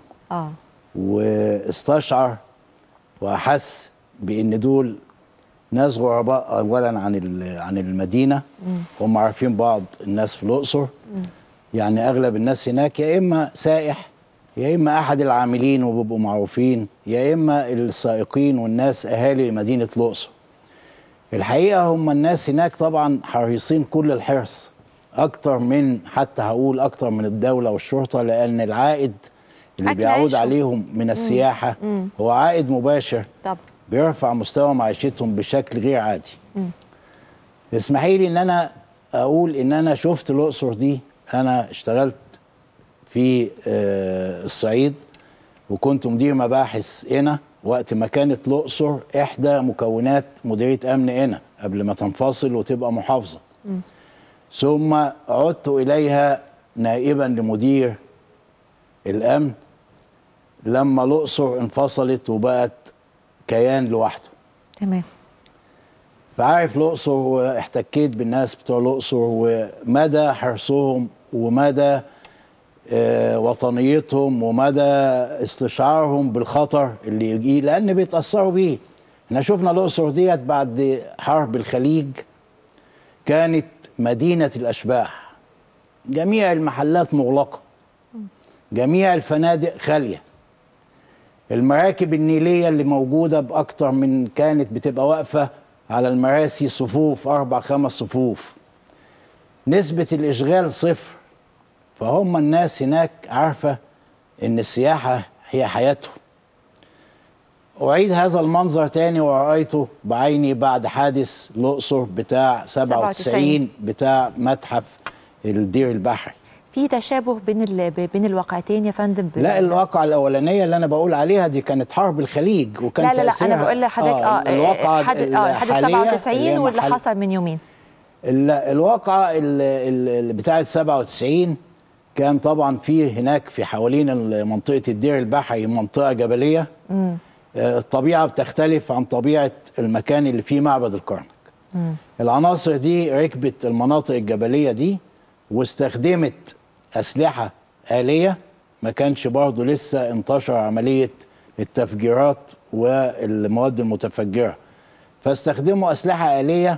Speaker 10: واستشعر واحس بان دول ناس غرباء اولا عن المدينه. هم عارفين بعض الناس في الاقصر، يعني اغلب الناس هناك يا اما سائح يا اما احد العاملين وبيبقوا معروفين، يا اما السائقين والناس اهالي مدينه الاقصر. الحقيقه هم الناس هناك طبعا حريصين كل الحرص، اكتر من حتى هقول اكتر من الدوله والشرطه، لان العائد اللي بيعود عليهم من السياحه هو عائد مباشر. طب بيرفع مستوى معيشتهم بشكل غير عادي. اسمحي لي ان انا اقول ان انا شفت الاقصر دي. انا اشتغلت في الصعيد وكنت مدير مباحث هنا وقت ما كانت الاقصر احدى مكونات مديريه امن هنا قبل ما تنفصل وتبقى محافظه. ثم عدت اليها نائبا لمدير الامن لما الاقصر انفصلت وبقت كيان لوحده.
Speaker 1: تمام.
Speaker 10: فعارف الاقصر واحتكيت بالناس بتوع الاقصر ومدى حرصهم ومدى وطنيتهم ومدى استشعارهم بالخطر اللي يجي، لان بيتاثروا بيه. احنا شفنا الاقصر ديت بعد حرب الخليج كانت مدينه الاشباح، جميع المحلات مغلقه، جميع الفنادق خاليه، المراكب النيليه اللي موجوده باكتر من كانت بتبقى واقفه على المراسي صفوف 4 5 صفوف، نسبه الاشغال صفر. فهم الناس هناك عارفه ان السياحه هي حياتهم. اعيد هذا المنظر تاني ورأيته بعيني بعد حادث الاقصر بتاع 97 بتاع متحف الدير البحري.
Speaker 1: في تشابه بين الواقعتين يا فندم؟
Speaker 10: لا، الواقعه الاولانيه اللي انا بقول عليها دي كانت حرب الخليج وكان
Speaker 1: لا انا بقول لحضرتك
Speaker 10: الواقعه
Speaker 1: حادث 97 واللي حصل من يومين.
Speaker 10: الواقعه اللي بتاعت 97 كان طبعا في هناك في حوالين منطقه الدير البحري منطقه جبليه. الطبيعه بتختلف عن طبيعه المكان اللي فيه معبد الكرنك. العناصر دي ركبت المناطق الجبليه دي واستخدمت اسلحه آلية، ما كانش برضه لسه انتشر عمليه التفجيرات والمواد المتفجره، فاستخدموا اسلحه آلية.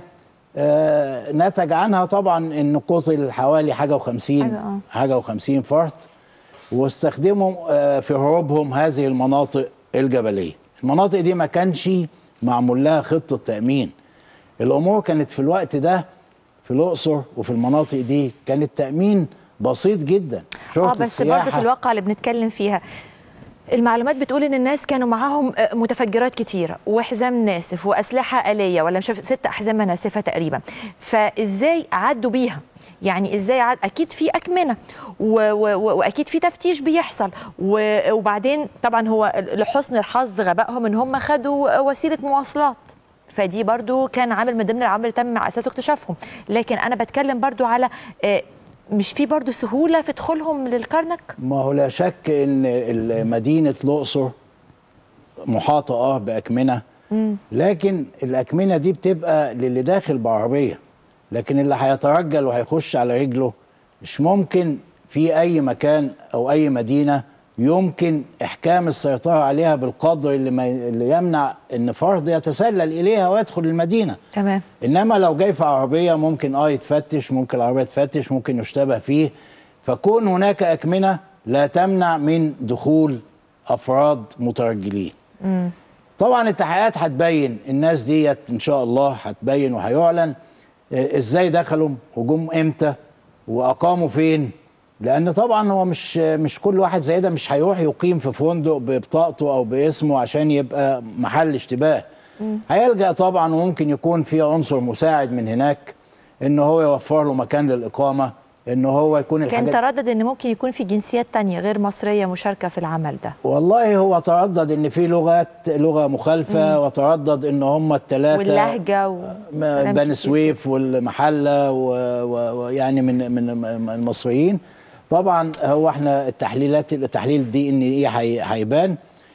Speaker 10: نتج عنها طبعا ان قتل حوالي حاجه و50 فرد، واستخدموا في هروبهم هذه المناطق الجبليه. المناطق دي ما كانش معمول لها خطه تامين. الامور كانت في الوقت ده في الاقصر وفي المناطق دي كان التامين بسيط جدا.
Speaker 1: بس برضه في الواقع اللي بنتكلم فيها المعلومات بتقول ان الناس كانوا معاهم متفجرات كتيره وحزام ناسف واسلحه آلية، ولا مش 6 احزمه ناسفه تقريبا. فازاي عدوا بيها؟ يعني ازاي اكيد في اكمنه واكيد في تفتيش بيحصل، وبعدين طبعا هو لحسن الحظ غبائهم ان هم خدوا وسيله مواصلات، فدي برضو كان عامل من ضمن العوامل اللي تم على اساسه اكتشافهم. لكن انا بتكلم برضو على مش في برضو سهوله في دخولهم للكرنك؟
Speaker 10: ما هو لا شك ان مدينه الاقصر محاطه باكمنه، لكن الاكمنه دي بتبقى للي داخل بعربيه، لكن اللي هيترجل وهيخش على رجله مش ممكن في اي مكان او اي مدينه يمكن احكام السيطره عليها بالقدر اللي يمنع ان فرد يتسلل اليها ويدخل المدينه.
Speaker 1: تمام.
Speaker 10: انما لو جاي في عربيه ممكن يتفتش، ممكن العربيه تفتش، ممكن يشتبه فيه. فكون هناك اكمنه لا تمنع من دخول افراد مترجلين. طبعا التحقيقات هتبين، الناس ديت ان شاء الله هتبين وهيعلن ازاي دخلوا وجم امتى واقاموا فين، لان طبعا هو مش كل واحد زي ده مش هيروح يقيم في فندق ببطاقته او باسمه عشان يبقى محل اشتباه. هيلجأ طبعا، وممكن يكون في عنصر مساعد من هناك ان هو يوفر له مكان للاقامه، ان هو يكون
Speaker 1: كان تردد ان ممكن يكون في جنسيات تانية غير مصريه مشاركه في العمل ده.
Speaker 10: والله هو تردد ان في لغه مخالفه، وتردد ان هم الثلاثه
Speaker 1: واللهجه
Speaker 10: بني سويف والمحله ويعني من المصريين. طبعا هو احنا التحليل دي ان ايه هيبان.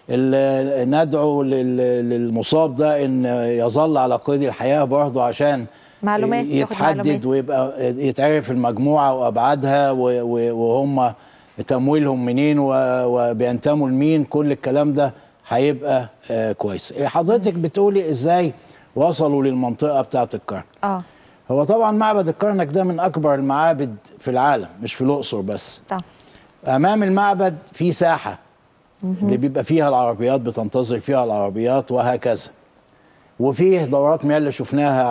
Speaker 10: ندعو للمصاب ده ان يظل على قيد الحياه برضه عشان
Speaker 1: معلومات
Speaker 10: يتحدد ويبقى يتعرف المجموعه وابعادها وهم تمويلهم منين وبينتموا لمين. كل الكلام ده هيبقى كويس. حضرتك بتقولي ازاي وصلوا للمنطقه بتاعه الكرنك. هو طبعا معبد الكرنك ده من اكبر المعابد في العالم، مش في الاقصر بس. امام المعبد في ساحه اللي بيبقى فيها العربيات، بتنتظر فيها العربيات وهكذا. وفيه دورات مياه اللي شفناها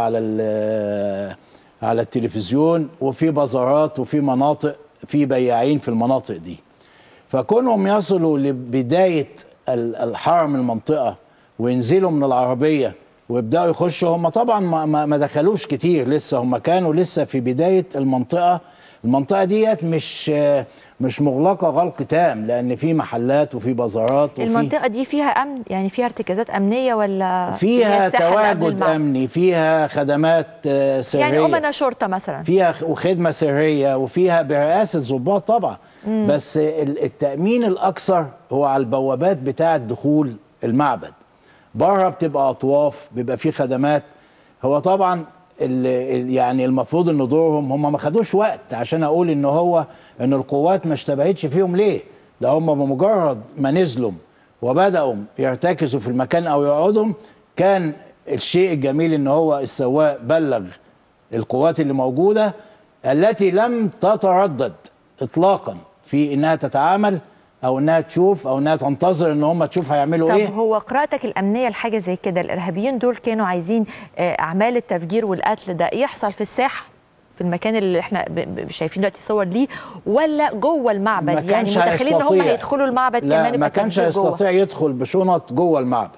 Speaker 10: على التلفزيون، وفي بازارات وفي مناطق، في بياعين في المناطق دي. فكونهم يصلوا لبدايه الحرم المنطقه وينزلوا من العربيه ويبداوا يخشوا، هم طبعا ما دخلوش كتير لسه، هم كانوا لسه في بدايه المنطقه ديت مش مغلقه غلق تام، لان في محلات وفي بازارات
Speaker 1: المنطقه دي فيها امن، يعني فيها ارتكازات امنيه ولا
Speaker 10: فيها تواجد امني، فيها خدمات سريه،
Speaker 1: يعني امنا شرطه مثلا،
Speaker 10: فيها وخدمه سريه، وفيها برئاسه ضباط طبعا. بس التامين الاكثر هو على البوابات بتاعه دخول المعبد. بره بتبقى اطواف، بيبقى فيه خدمات. هو طبعا يعني المفروض ان دورهم، هم ما خدوش وقت عشان اقول ان القوات ما اشتبهتش فيهم ليه. ده هم بمجرد ما نزلوا وبداوا يرتكزوا في المكان او يقعدوا، كان الشيء الجميل ان هو السواق بلغ القوات اللي موجوده التي لم تتردد اطلاقا في انها تتعامل او انها تشوف او انها تنتظر ان هم تشوف هيعملوا ايه.
Speaker 1: طب هو قراءتك الامنيه لحاجه زي كده، الارهابيين دول كانوا عايزين اعمال التفجير والقتل ده يحصل في الساحه، في المكان اللي احنا شايفين دلوقتي صور ليه، ولا جوه المعبد؟ يعني متخيلين ان هم هيدخلوا المعبد كمان؟
Speaker 10: لا، ما كانش هيستطيع يدخل بشنط جوه المعبد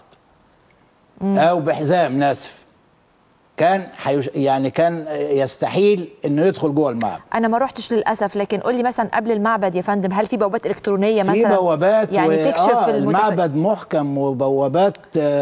Speaker 10: او بحزام ناسف. كان يستحيل انه يدخل جوه المعبد.
Speaker 1: انا ما روحتش للاسف، لكن قول لي مثلا قبل المعبد يا فندم، هل في بوابات الكترونيه مثلا؟
Speaker 10: في بوابات
Speaker 1: يعني تكشف
Speaker 10: المعبد محكم، وبوابات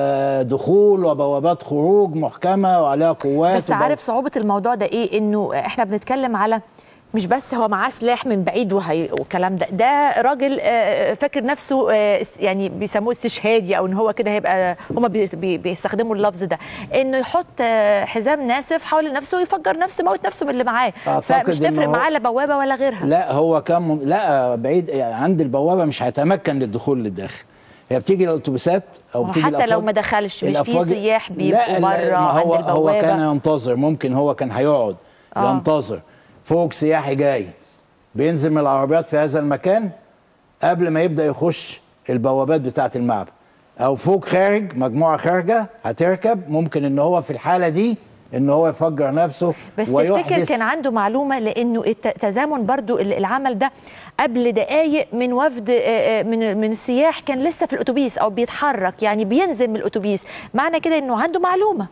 Speaker 10: دخول وبوابات خروج محكمه وعليها قوات.
Speaker 1: بس عارف صعوبه الموضوع ده ايه؟ انه احنا بنتكلم على مش بس هو معاه سلاح من بعيد والكلام ده راجل فاكر نفسه يعني بيسموه استشهادي، او ان هو كده هيبقى، هم بيستخدموا اللفظ ده، انه يحط حزام ناسف حول نفسه ويفجر نفسه، موت نفسه باللي معاه. فمش تفرق معاه لا بوابه ولا غيرها.
Speaker 10: لا، هو كان بعيد، يعني عند البوابه مش هيتمكن للدخول للداخل. هي بتيجي الاتوبيسات او بتيجي
Speaker 1: حتى لو ما دخلش، مش في سياح بيبقوا بره عند البوابه.
Speaker 10: هو كان ينتظر، ممكن هو كان هيقعد ينتظر فوق سياحي جاي، بينزل من العربيات في هذا المكان قبل ما يبدأ يخش البوابات بتاعة المعبد، او فوق خارج مجموعة خارجة هتركب، ممكن ان هو في الحالة دي ان هو يفجر نفسه.
Speaker 1: بس تفتكر كان عنده معلومة؟ لانه التزامن برضو العمل ده قبل دقايق من وفد من السياح كان لسه في الاتوبيس او بيتحرك، يعني بينزل من الاتوبيس، معنى كده انه عنده معلومة.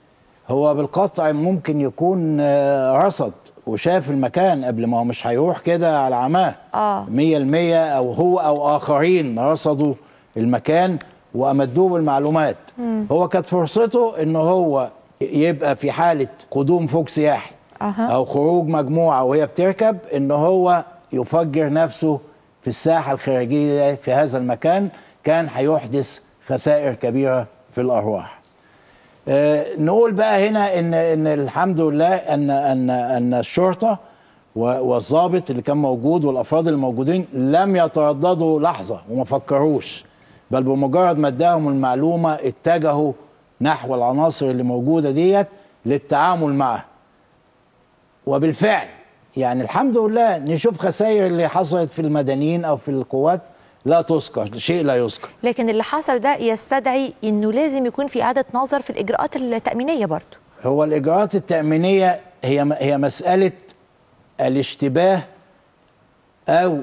Speaker 10: هو بالقطع ممكن يكون رصد وشاف المكان قبل ما هو مش هيروح كده على عماه 100%، او هو او اخرين رصدوا المكان وامدوه بالمعلومات. هو كانت فرصته ان هو يبقى في حاله قدوم فوق سياحي او خروج مجموعه وهي بتركب، ان هو يفجر نفسه في الساحه الخارجيه في هذا المكان، كان هيحدث خسائر كبيره في الارواح. نقول بقى هنا ان الحمد لله ان الشرطه والضابط اللي كان موجود والافراد الموجودين لم يترددوا لحظه وما فكروش، بل بمجرد ما اداهم المعلومه اتجهوا نحو العناصر اللي موجوده ديت للتعامل معها. وبالفعل يعني الحمد لله نشوف خسائر اللي حصلت في المدنيين او في القوات لا تذكر، شيء لا يذكر.
Speaker 1: لكن اللي حصل ده يستدعي انه لازم يكون في اعاده نظر في الاجراءات التامينيه برضه.
Speaker 10: هو الاجراءات التامينيه هي مساله الاشتباه او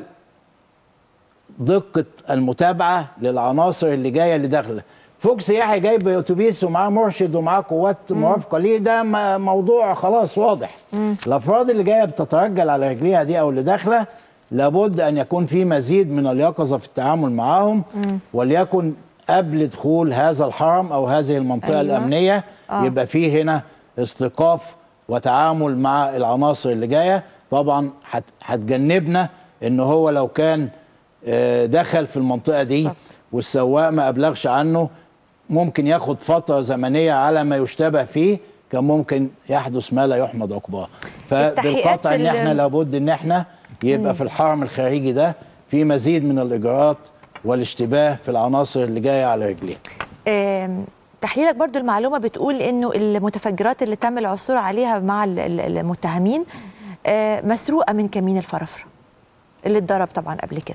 Speaker 10: دقه المتابعه للعناصر اللي جايه اللي داخله. فوق سياحي جاي باتوبيس ومعاه مرشد ومعاه قوات مرافقه ليه، ده موضوع خلاص واضح. الافراد اللي جايه بتترجل على رجليها دي او اللي داخله لابد ان يكون في مزيد من اليقظه في التعامل معهم، وليكن قبل دخول هذا الحرم او هذه المنطقه الامنيه يبقى فيه هنا استيقاف وتعامل مع العناصر اللي جايه. طبعا هتجنبنا ان هو لو كان دخل في المنطقه دي والسواق ما ابلغش عنه، ممكن ياخد فتره زمنيه على ما يشتبه فيه، كان ممكن يحدث ما لا يحمد عقباه. فبالقطع ان احنا لابد ان احنا يبقى في الحرم الخارجي ده في مزيد من الاجراءات والاشتباه في العناصر اللي جايه على رجليها.
Speaker 1: تحليلك برضو المعلومه بتقول انه المتفجرات اللي تم العثور عليها مع المتهمين مسروقه من كمين الفرافره. اللي اتضرب طبعا قبل كده؟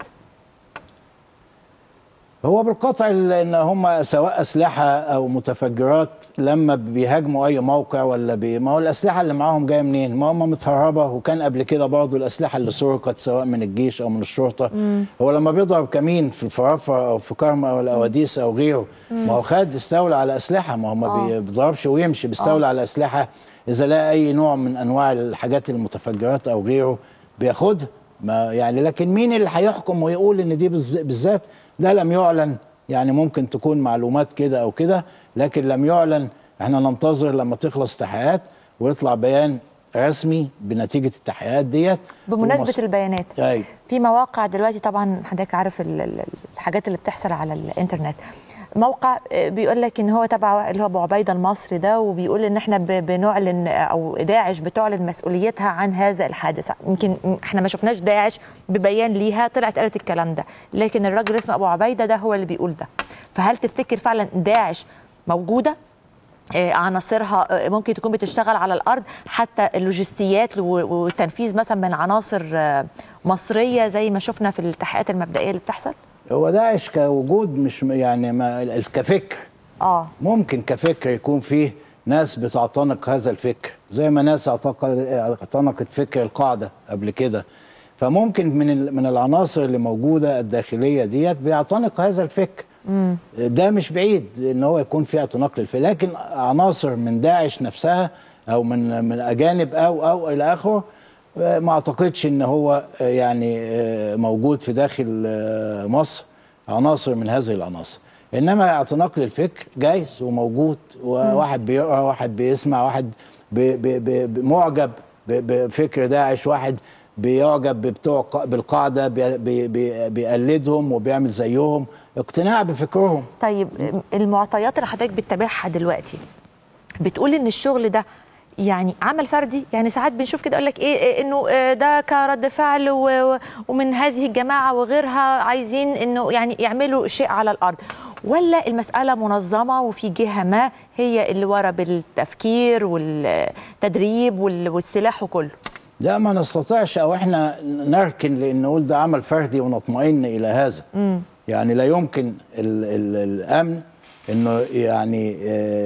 Speaker 10: هو بالقطع ان هم سواء اسلحه او متفجرات لما بيهاجموا اي موقع ولا ما هو الاسلحه اللي معاهم جايه منين؟ ما هم متهربه، وكان قبل كده برضه الاسلحه اللي سرقت سواء من الجيش او من الشرطه. هو لما بيضرب كمين في الفرافره او في كرم او الاواديس او غيره، ما هو استولى على اسلحه، ما هو ما بيضربش ويمشي، بيستولى على اسلحه. اذا لقى اي نوع من انواع الحاجات المتفجرات او غيره بياخدها. ما يعني لكن مين اللي هيحكم ويقول ان دي بالذات؟ ده لم يعلن، يعني ممكن تكون معلومات كده او كده، لكن لم يعلن. احنا ننتظر لما تخلص التحقيقات ويطلع بيان رسمي بنتيجه التحقيقات ديت.
Speaker 1: بمناسبه البيانات،
Speaker 10: أي.
Speaker 1: في مواقع دلوقتي طبعا حضرتك عارف الحاجات اللي بتحصل على الانترنت، موقع بيقول لك ان هو تبع اللي هو ابو عبيده المصري ده، وبيقول ان احنا بنعلن او داعش بتعلن مسؤوليتها عن هذا الحادث. يمكن احنا ما شفناش داعش ببيان ليها طلعت قالت الكلام ده، لكن الراجل اسمه ابو عبيده ده هو اللي بيقول ده. فهل تفتكر فعلا داعش موجوده؟ عناصرها ممكن تكون بتشتغل على الارض، حتى اللوجستيات والتنفيذ مثلا من عناصر مصريه زي ما شفنا في التحقيقات المبدئيه اللي بتحصل؟
Speaker 10: هو داعش كوجود مش يعني ما كفكر، ممكن كفكر يكون فيه ناس بتعتنق هذا الفكر، زي ما ناس اعتنقت فكر القاعده قبل كده. فممكن من العناصر اللي موجوده الداخليه ديت بيعتنق هذا الفكر. ده مش بعيد ان هو يكون فيه اعتناق للفكر، لكن عناصر من داعش نفسها او من اجانب او الى اخره ما اعتقدش ان هو يعني موجود في داخل مصر عناصر من هذه العناصر. انما اعتناق للفكر جايز وموجود، وواحد بيقرا، واحد بيسمع، واحد معجب بفكر داعش، واحد بيعجب بالقاعده بيقلدهم وبيعمل زيهم، اقتناع بفكرهم.
Speaker 1: طيب المعطيات اللي حضرتك بتتابعها دلوقتي بتقول ان الشغل ده يعني عمل فردي؟ يعني ساعات بنشوف كده يقول لك ايه انه ده كرد فعل ومن هذه الجماعه وغيرها عايزين انه يعني يعملوا شيء على الارض، ولا المساله منظمه وفي جهه ما هي اللي ورا بالتفكير والتدريب والسلاح وكله؟
Speaker 10: لا، ما نستطيعش او احنا نركن لان نقول ده عمل فردي ونطمئن الى هذا. يعني لا يمكن الامن انه يعني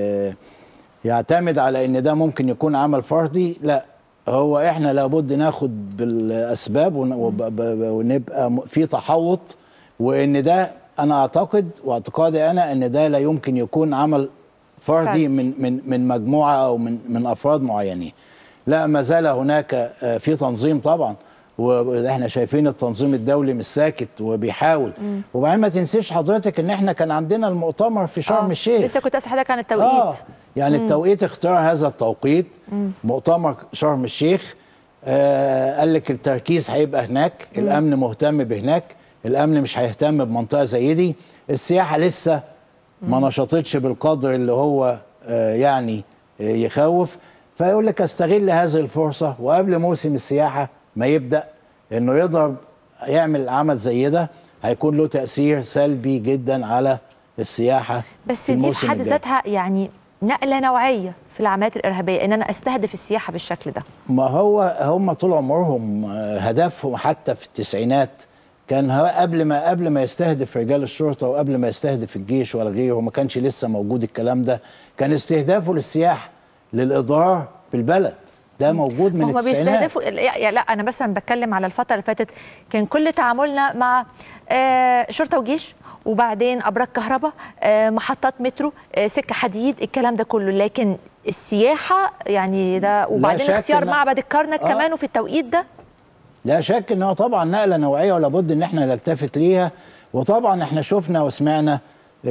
Speaker 10: يعتمد على ان ده ممكن يكون عمل فردي. لا، هو احنا لابد ناخد بالاسباب ونبقى في تحوط، وان ده انا اعتقد واعتقادي انا ان ده لا يمكن يكون عمل فردي من مجموعه او من افراد معينين. لا، ما زال هناك في تنظيم طبعا، واحنا شايفين التنظيم الدولي مش ساكت وبيحاول. وبعدين ما تنسيش حضرتك ان احنا كان عندنا المؤتمر في شرم الشيخ.
Speaker 1: لسه كنت اسال حضرتك عن التوقيت.
Speaker 10: يعني التوقيت، اختار هذا التوقيت. مؤتمر شرم الشيخ، قال لك التركيز هيبقى هناك، الامن مهتم بهناك، الامن مش هيهتم بمنطقه زي دي. السياحه لسه ما نشطتش بالقدر اللي هو يعني يخوف، فيقول لك استغل هذه الفرصه وقبل موسم السياحه ما يبدا انه يعمل عمل زي ده، هيكون له تاثير سلبي جدا على السياحه.
Speaker 1: بس دي في حد ذاتها يعني نقله نوعيه في العمليات الارهابيه، ان انا استهدف السياحه بالشكل ده.
Speaker 10: ما هو هم طول عمرهم هدفهم حتى في التسعينات كان قبل ما يستهدف رجال الشرطه وقبل ما يستهدف الجيش ولا غيره، ما كانش لسه موجود الكلام ده، كان استهدافه للسياحه للاضرار بالبلد. ده موجود من التسعينات. هم بيستهدفوا
Speaker 1: لا، انا مثلا بتكلم على الفتره اللي فاتت كان كل تعاملنا مع شرطه وجيش، وبعدين ابراج كهرباء، محطات مترو، سكه حديد، الكلام ده كله. لكن السياحه يعني ده، وبعدين اختيار معبد الكرنك كمان وفي التوقيت ده.
Speaker 10: لا شك ان هو طبعا نقله نوعيه ولا بد ان احنا نلتفت ليها. وطبعا احنا شفنا وسمعنا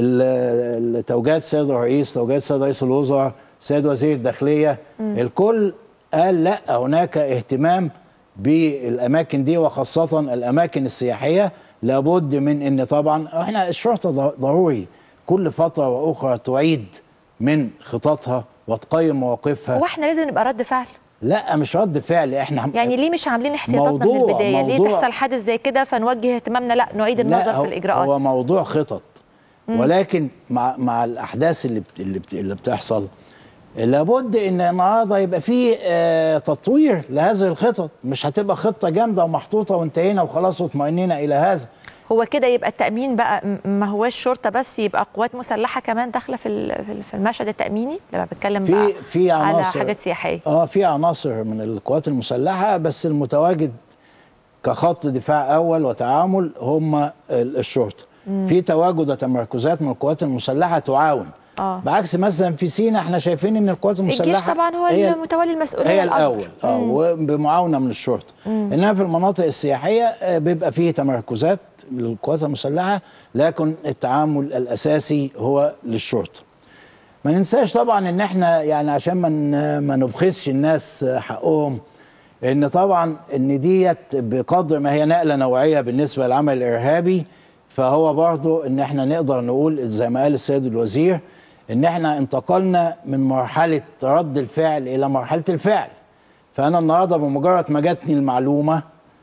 Speaker 10: توجيهات السيد الرئيس، توجيهات السيد رئيس الوزراء، السيد وزير الداخليه، الكل قال لا، هناك اهتمام بالاماكن دي وخاصه الاماكن السياحيه. لابد من ان طبعا احنا الشرطه ضروري كل فتره واخرى تعيد من خططها وتقيم مواقفها.
Speaker 1: واحنا لازم نبقى رد فعل.
Speaker 10: لا مش رد فعل، احنا
Speaker 1: يعني ليه مش عاملين احتياطاتنا من البدايه؟ ليه تحصل حادث زي كده فنوجه اهتمامنا لا نعيد النظر في الاجراءات؟
Speaker 10: هو موضوع خطط، ولكن مع الاحداث اللي بتحصل لابد ان النهارده يبقى فيه تطوير لهذه الخطط، مش هتبقى خطه جامده ومحطوطه وانتهينا وخلاص واطمئنينا الى هذا.
Speaker 1: هو كده يبقى التأمين بقى ما هوش شرطة بس، يبقى قوات مسلحة كمان داخلة في المشهد التأميني لما بتكلم بقى
Speaker 10: في
Speaker 1: على حاجات سياحية.
Speaker 10: في عناصر من القوات المسلحة، بس المتواجد كخط دفاع أول وتعامل هم الشرطة. في تواجد وتمركزات من القوات المسلحة تعاون. بعكس مثلا في سيناء احنا شايفين ان القوات المسلحة
Speaker 1: الجيش طبعا هو المتولي المسؤولية
Speaker 10: هي الأول وبمعاونة من الشرطة. إنما في المناطق السياحية بيبقى فيه تمركزات للقوات المسلحة، لكن التعامل الأساسي هو للشرطة. ما ننساش طبعا ان احنا يعني عشان ما نبخسش الناس حقهم، ان طبعا ان ديت بقدر ما هي نقلة نوعية بالنسبة للعمل الإرهابي، فهو برضو ان احنا نقدر نقول زي ما قال السيد الوزير ان احنا انتقلنا من مرحلة رد الفعل الى مرحلة الفعل. فانا النهاردة بمجرد ما جاتني المعلومة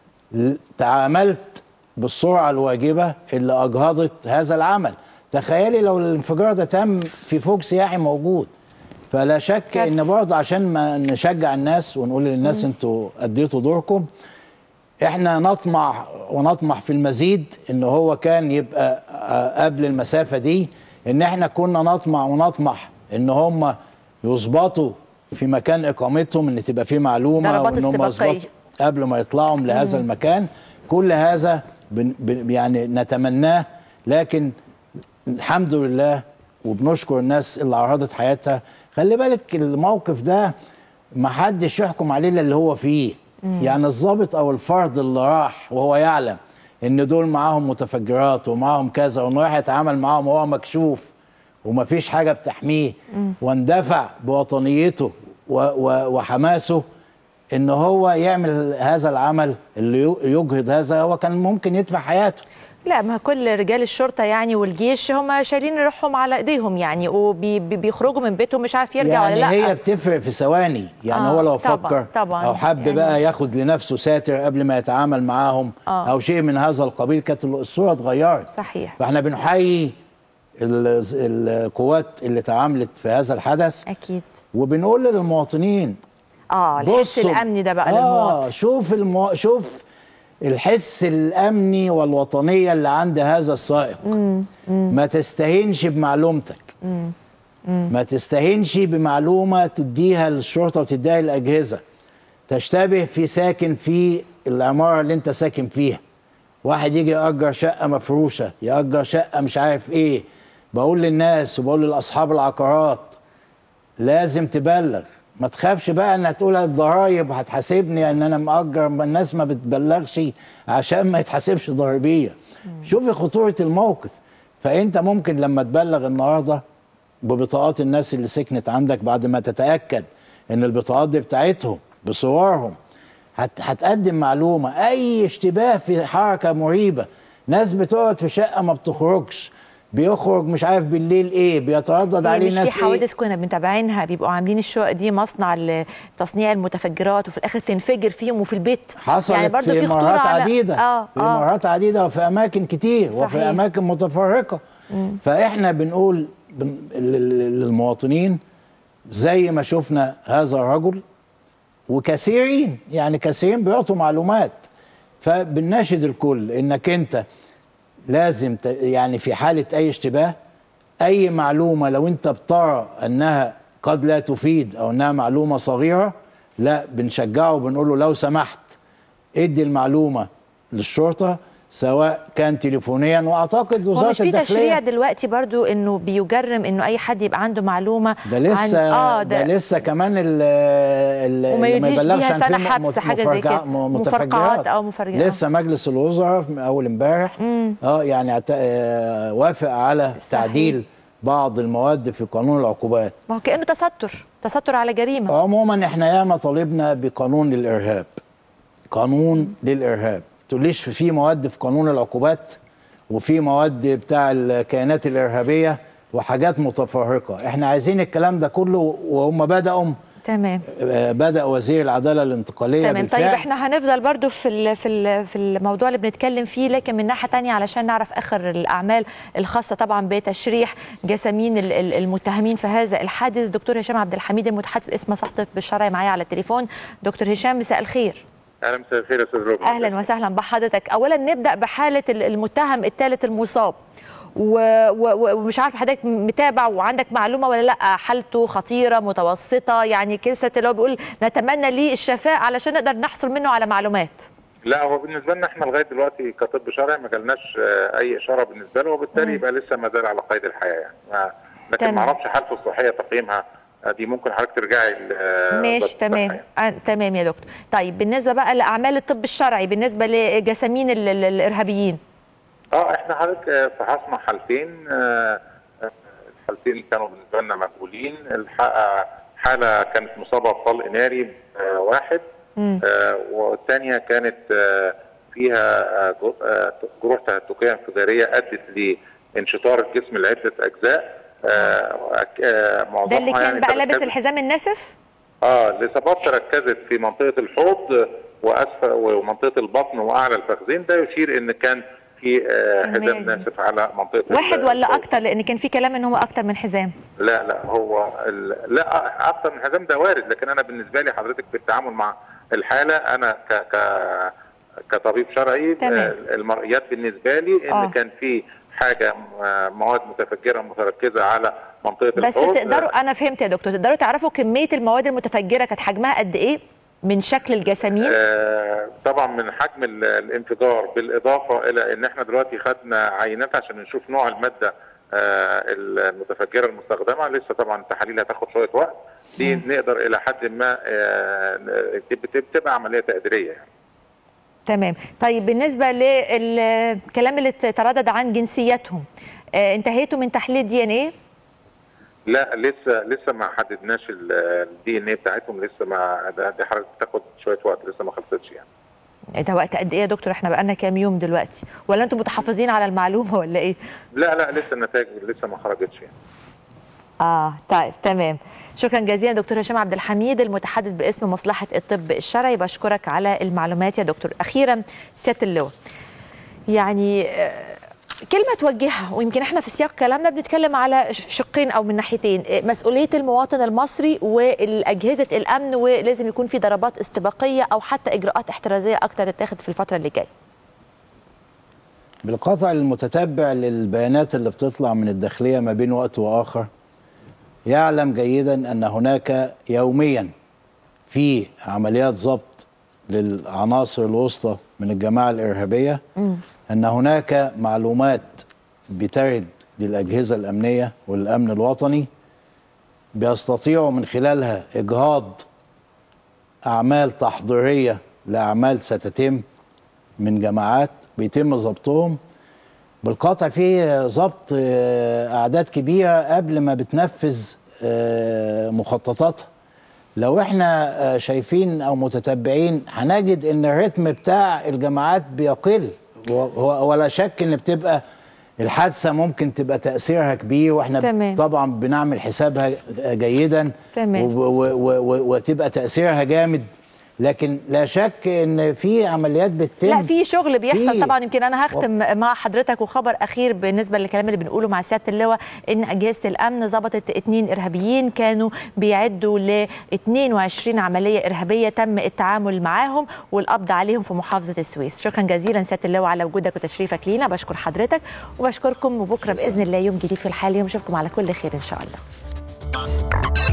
Speaker 10: تعاملت بالسرعة الواجبة اللي اجهضت هذا العمل. تخيلي لو الانفجار ده تم في فوق سياحي موجود. فلا شك ان برضه عشان ما نشجع الناس ونقول للناس انتوا اديتوا دوركم، احنا نطمح في المزيد. ان هو كان يبقى قبل المسافة دي ان احنا كنا نطمح ان هم يظبطوا في مكان اقامتهم، ان تبقى في معلومة وان هم يظبطوا قبل ما يطلعوا لهذا المكان. كل هذا يعني نتمناه، لكن الحمد لله وبنشكر الناس اللي عرضت حياتها. خلي بالك الموقف ده ما حدش يحكم عليه اللي هو فيه. يعني الضابط او الفرد اللي راح وهو يعلم ان دول معاهم متفجرات ومعاهم كذا، وانه رايح يتعامل معاهم وهو مكشوف ومفيش حاجه بتحميه، واندفع بوطنيته وحماسه ان هو يعمل هذا العمل اللي يجهض هذا، هو كان ممكن يدفع حياته.
Speaker 1: لا، ما كل رجال الشرطه يعني والجيش هم شايلين روحهم على ايديهم يعني، وبيخرجوا من بيتهم مش عارف يرجع
Speaker 10: يعني
Speaker 1: ولا لا.
Speaker 10: هي بتفرق في ثواني يعني. هو لو فكر
Speaker 1: طبعا
Speaker 10: او حب
Speaker 1: يعني
Speaker 10: بقى ياخد لنفسه ساتر قبل ما يتعامل معاهم او شيء من هذا القبيل، كانت الصوره اتغيرت.
Speaker 1: صحيح.
Speaker 10: فاحنا بنحيي القوات اللي تعاملت في هذا الحدث
Speaker 1: اكيد،
Speaker 10: وبنقول للمواطنين
Speaker 1: الحس الامني ده بقى للمواطن.
Speaker 10: شوف الحس الامني والوطنيه اللي عند هذا السائق. ما تستهينش بمعلومتك. ما تستهينش بمعلومه تديها للشرطه وتديها للاجهزه. تشتبه في ساكن في العماره اللي انت ساكن فيها، واحد يجي يأجر شقه مفروشه، يأجر شقه مش عارف ايه. بقول للناس وبقول لاصحاب العقارات لازم تبلغ. ما تخافش بقى انها تقول الضرايب هتحاسبني ان انا مأجر. الناس ما بتبلغش عشان ما يتحاسبش ضريبيا. شوفي خطورة الموقف. فانت ممكن لما تبلغ النهارده ببطاقات الناس اللي سكنت عندك، بعد ما تتأكد ان البطاقات دي بتاعتهم بصورهم، هتقدم معلومة. اي اشتباه في حركة مريبة، ناس بتقعد في شقة ما بتخرجش، بيخرج مش عارف بالليل ايه، بيتردد عليه ناس ايه.
Speaker 1: في حوادث كنا متابعينها، بيبقوا عاملين الشقق دي مصنع لتصنيع المتفجرات وفي الاخر تنفجر فيهم وفي البيت.
Speaker 10: حصلت يعني برضه في مرات عديده في مرات عديده وفي اماكن كتير. صحيح. وفي اماكن متفرقه. فاحنا بنقول للمواطنين زي ما شفنا هذا الرجل وكثيرين، يعني كثيرين بيعطوا معلومات. فبنناشد الكل انك انت لازم يعني في حالة أي اشتباه، أي معلومة لو أنت بترى أنها قد لا تفيد أو أنها معلومة صغيرة، لا بنشجعه وبنقول له لو سمحت ادي المعلومة للشرطة، سواء كان تليفونيا. واعتقد وزاره الداخليه
Speaker 1: مش في تشريع دلوقتي برضو انه بيجرم انه اي حد يبقى عنده معلومه
Speaker 10: ده لسه عن ده لسه كمان اللي
Speaker 1: ما يبلغش عن سنه حبس حاجه زي كده، مفرقعات او مفرقعات.
Speaker 10: لسه مجلس الوزراء اول امبارح يعني وافق على تعديل بعض المواد في قانون العقوبات.
Speaker 1: ما هو كانه تستر على جريمه.
Speaker 10: عموما احنا ياما طالبنا بقانون للارهاب، قانون للارهاب. تقوليش في مواد في قانون العقوبات وفي مواد بتاع الكيانات الإرهابية وحاجات متفرقة. احنا عايزين الكلام ده كله، وهم بدأوا
Speaker 1: تمام.
Speaker 10: بدأ وزير العدالة الانتقالية
Speaker 1: تمام.
Speaker 10: بالفعل.
Speaker 1: طيب احنا هنفضل برضو في الموضوع اللي بنتكلم فيه، لكن من ناحية تانية علشان نعرف آخر الأعمال الخاصة طبعا بتشريح جسامين المتهمين في هذا الحادث. دكتور هشام عبد الحميد المتحدث باسم مصلحة الطب الشرعي معايا على التليفون. دكتور هشام مساء الخير.
Speaker 5: اهلا، مساء الخير يا استاذ ربيع.
Speaker 1: اهلا وسهلا بحضرتك. اولا نبدا بحاله المتهم الثالث المصاب، ومش عارفه حضرتك متابع وعندك معلومه ولا لا، حالته خطيره متوسطه، يعني كيسه اللي هو بيقول نتمنى ليه الشفاء علشان نقدر نحصل منه على معلومات.
Speaker 5: لا، هو بالنسبه لنا احنا لغايه دلوقتي كطب شرعي ما جالناش اي اشاره بالنسبه له، وبالتالي يبقى لسه ما زال على قيد الحياه يعني. لكن ما اعرفش حالته الصحيه تقييمها دي، ممكن حضرتك ترجعي.
Speaker 1: ماشي تمام. تمام يا دكتور. طيب بالنسبه بقى لاعمال الطب الشرعي بالنسبه لجسامين الارهابيين،
Speaker 5: احنا حضرتك فحصنا حالتين. الحالتين كانوا بالنسبه لنا مقبولين. حاله كانت مصابه بطلق ناري واحد، والثانيه كانت فيها جروح تهتكيه انفجاريه ادت لانشطار الجسم لعده اجزاء.
Speaker 1: ده اللي كان يعني بقى لابس الحزام الناسف؟
Speaker 5: الاصابات تركزت في منطقه الحوض واسفل ومنطقه البطن واعلى الفخذين. ده يشير ان كان في حزام ناسف على منطقه
Speaker 1: واحد ولا اكتر، لان كان في كلام ان هو اكتر من حزام.
Speaker 5: لا هو لا، اكتر من حزام ده وارد، لكن انا بالنسبه لي حضرتك في التعامل مع الحاله انا كطبيب شرعي، المرئيات بالنسبه لي ان كان في حاجه مواد متفجره متركزه على منطقه الحوض.
Speaker 1: بس تقدروا، انا فهمت يا دكتور، تقدروا تعرفوا كميه المواد المتفجره كانت حجمها قد ايه من شكل الجسامين؟
Speaker 5: طبعا من حجم الانفجار، بالاضافه الى ان احنا دلوقتي خدنا عينات عشان نشوف نوع الماده المتفجره المستخدمه. لسه طبعا التحاليل هتاخد شويه وقت، دي نقدر الى حد ما بتبقى عمليه تقديريه يعني.
Speaker 1: تمام. طيب بالنسبه للكلام اللي تردد عن جنسياتهم، انتهيتوا من تحليل DNA؟
Speaker 5: لا، لسه ما حددناش الDNA بتاعتهم، لسه ما دي حضرتك بتاخد شويه وقت، لسه ما خلصتش يعني.
Speaker 1: ده وقت قد ايه يا دكتور؟ احنا بقالنا كام يوم دلوقتي، ولا انتم متحفظين على المعلومه ولا ايه؟
Speaker 5: لا لسه النتائج لسه ما خرجتش يعني.
Speaker 1: طيب تمام. شكرا جزيلا دكتور هشام عبد الحميد المتحدث باسم مصلحه الطب الشرعي، بشكرك على المعلومات يا دكتور. اخيرا سياده اللواء، يعني كلمة توجهها، ويمكن احنا في سياق كلامنا بنتكلم على شقين او من ناحيتين، مسؤولية المواطن المصري والأجهزة الأمن، ولازم يكون في ضربات استباقية او حتى اجراءات احترازية اكتر تتاخد في الفترة اللي جاية.
Speaker 10: بالقطع المتتبع للبيانات اللي بتطلع من الداخلية ما بين وقت وآخر يعلم جيدا أن هناك يوميا في عمليات ضبط للعناصر الوسطى من الجماعة الإرهابية، أن هناك معلومات بترد للأجهزة الأمنية والأمن الوطني بيستطيعوا من خلالها إجهاض أعمال تحضيرية لأعمال ستتم من جماعات بيتم ضبطهم. بالقطع في ضبط أعداد كبيرة قبل ما بتنفذ مخططاتها. لو احنا شايفين أو متتبعين هنجد أن الرتم بتاع الجماعات بيقل، ولا شك أن بتبقى الحادثة ممكن تبقى تأثيرها كبير، واحنا طبعا بنعمل حسابها جيدا وتبقى تأثيرها جامد، لكن لا شك ان في عمليات بتتم.
Speaker 1: لا، في شغل بيحصل طبعا. يمكن انا هختم مع حضرتك وخبر اخير بالنسبه للكلام اللي بنقوله مع سياده اللواء، ان اجهزه الامن ضبطت 2 ارهابيين كانوا بيعدوا ل 22 عمليه ارهابيه تم التعامل معاهم والقبض عليهم في محافظه السويس. شكرا جزيلا سياده اللواء على وجودك وتشريفك لينا، بشكر حضرتك وبشكركم، وبكره باذن الله يوم جديد في الحال. يوم اشوفكم على كل خير ان شاء الله.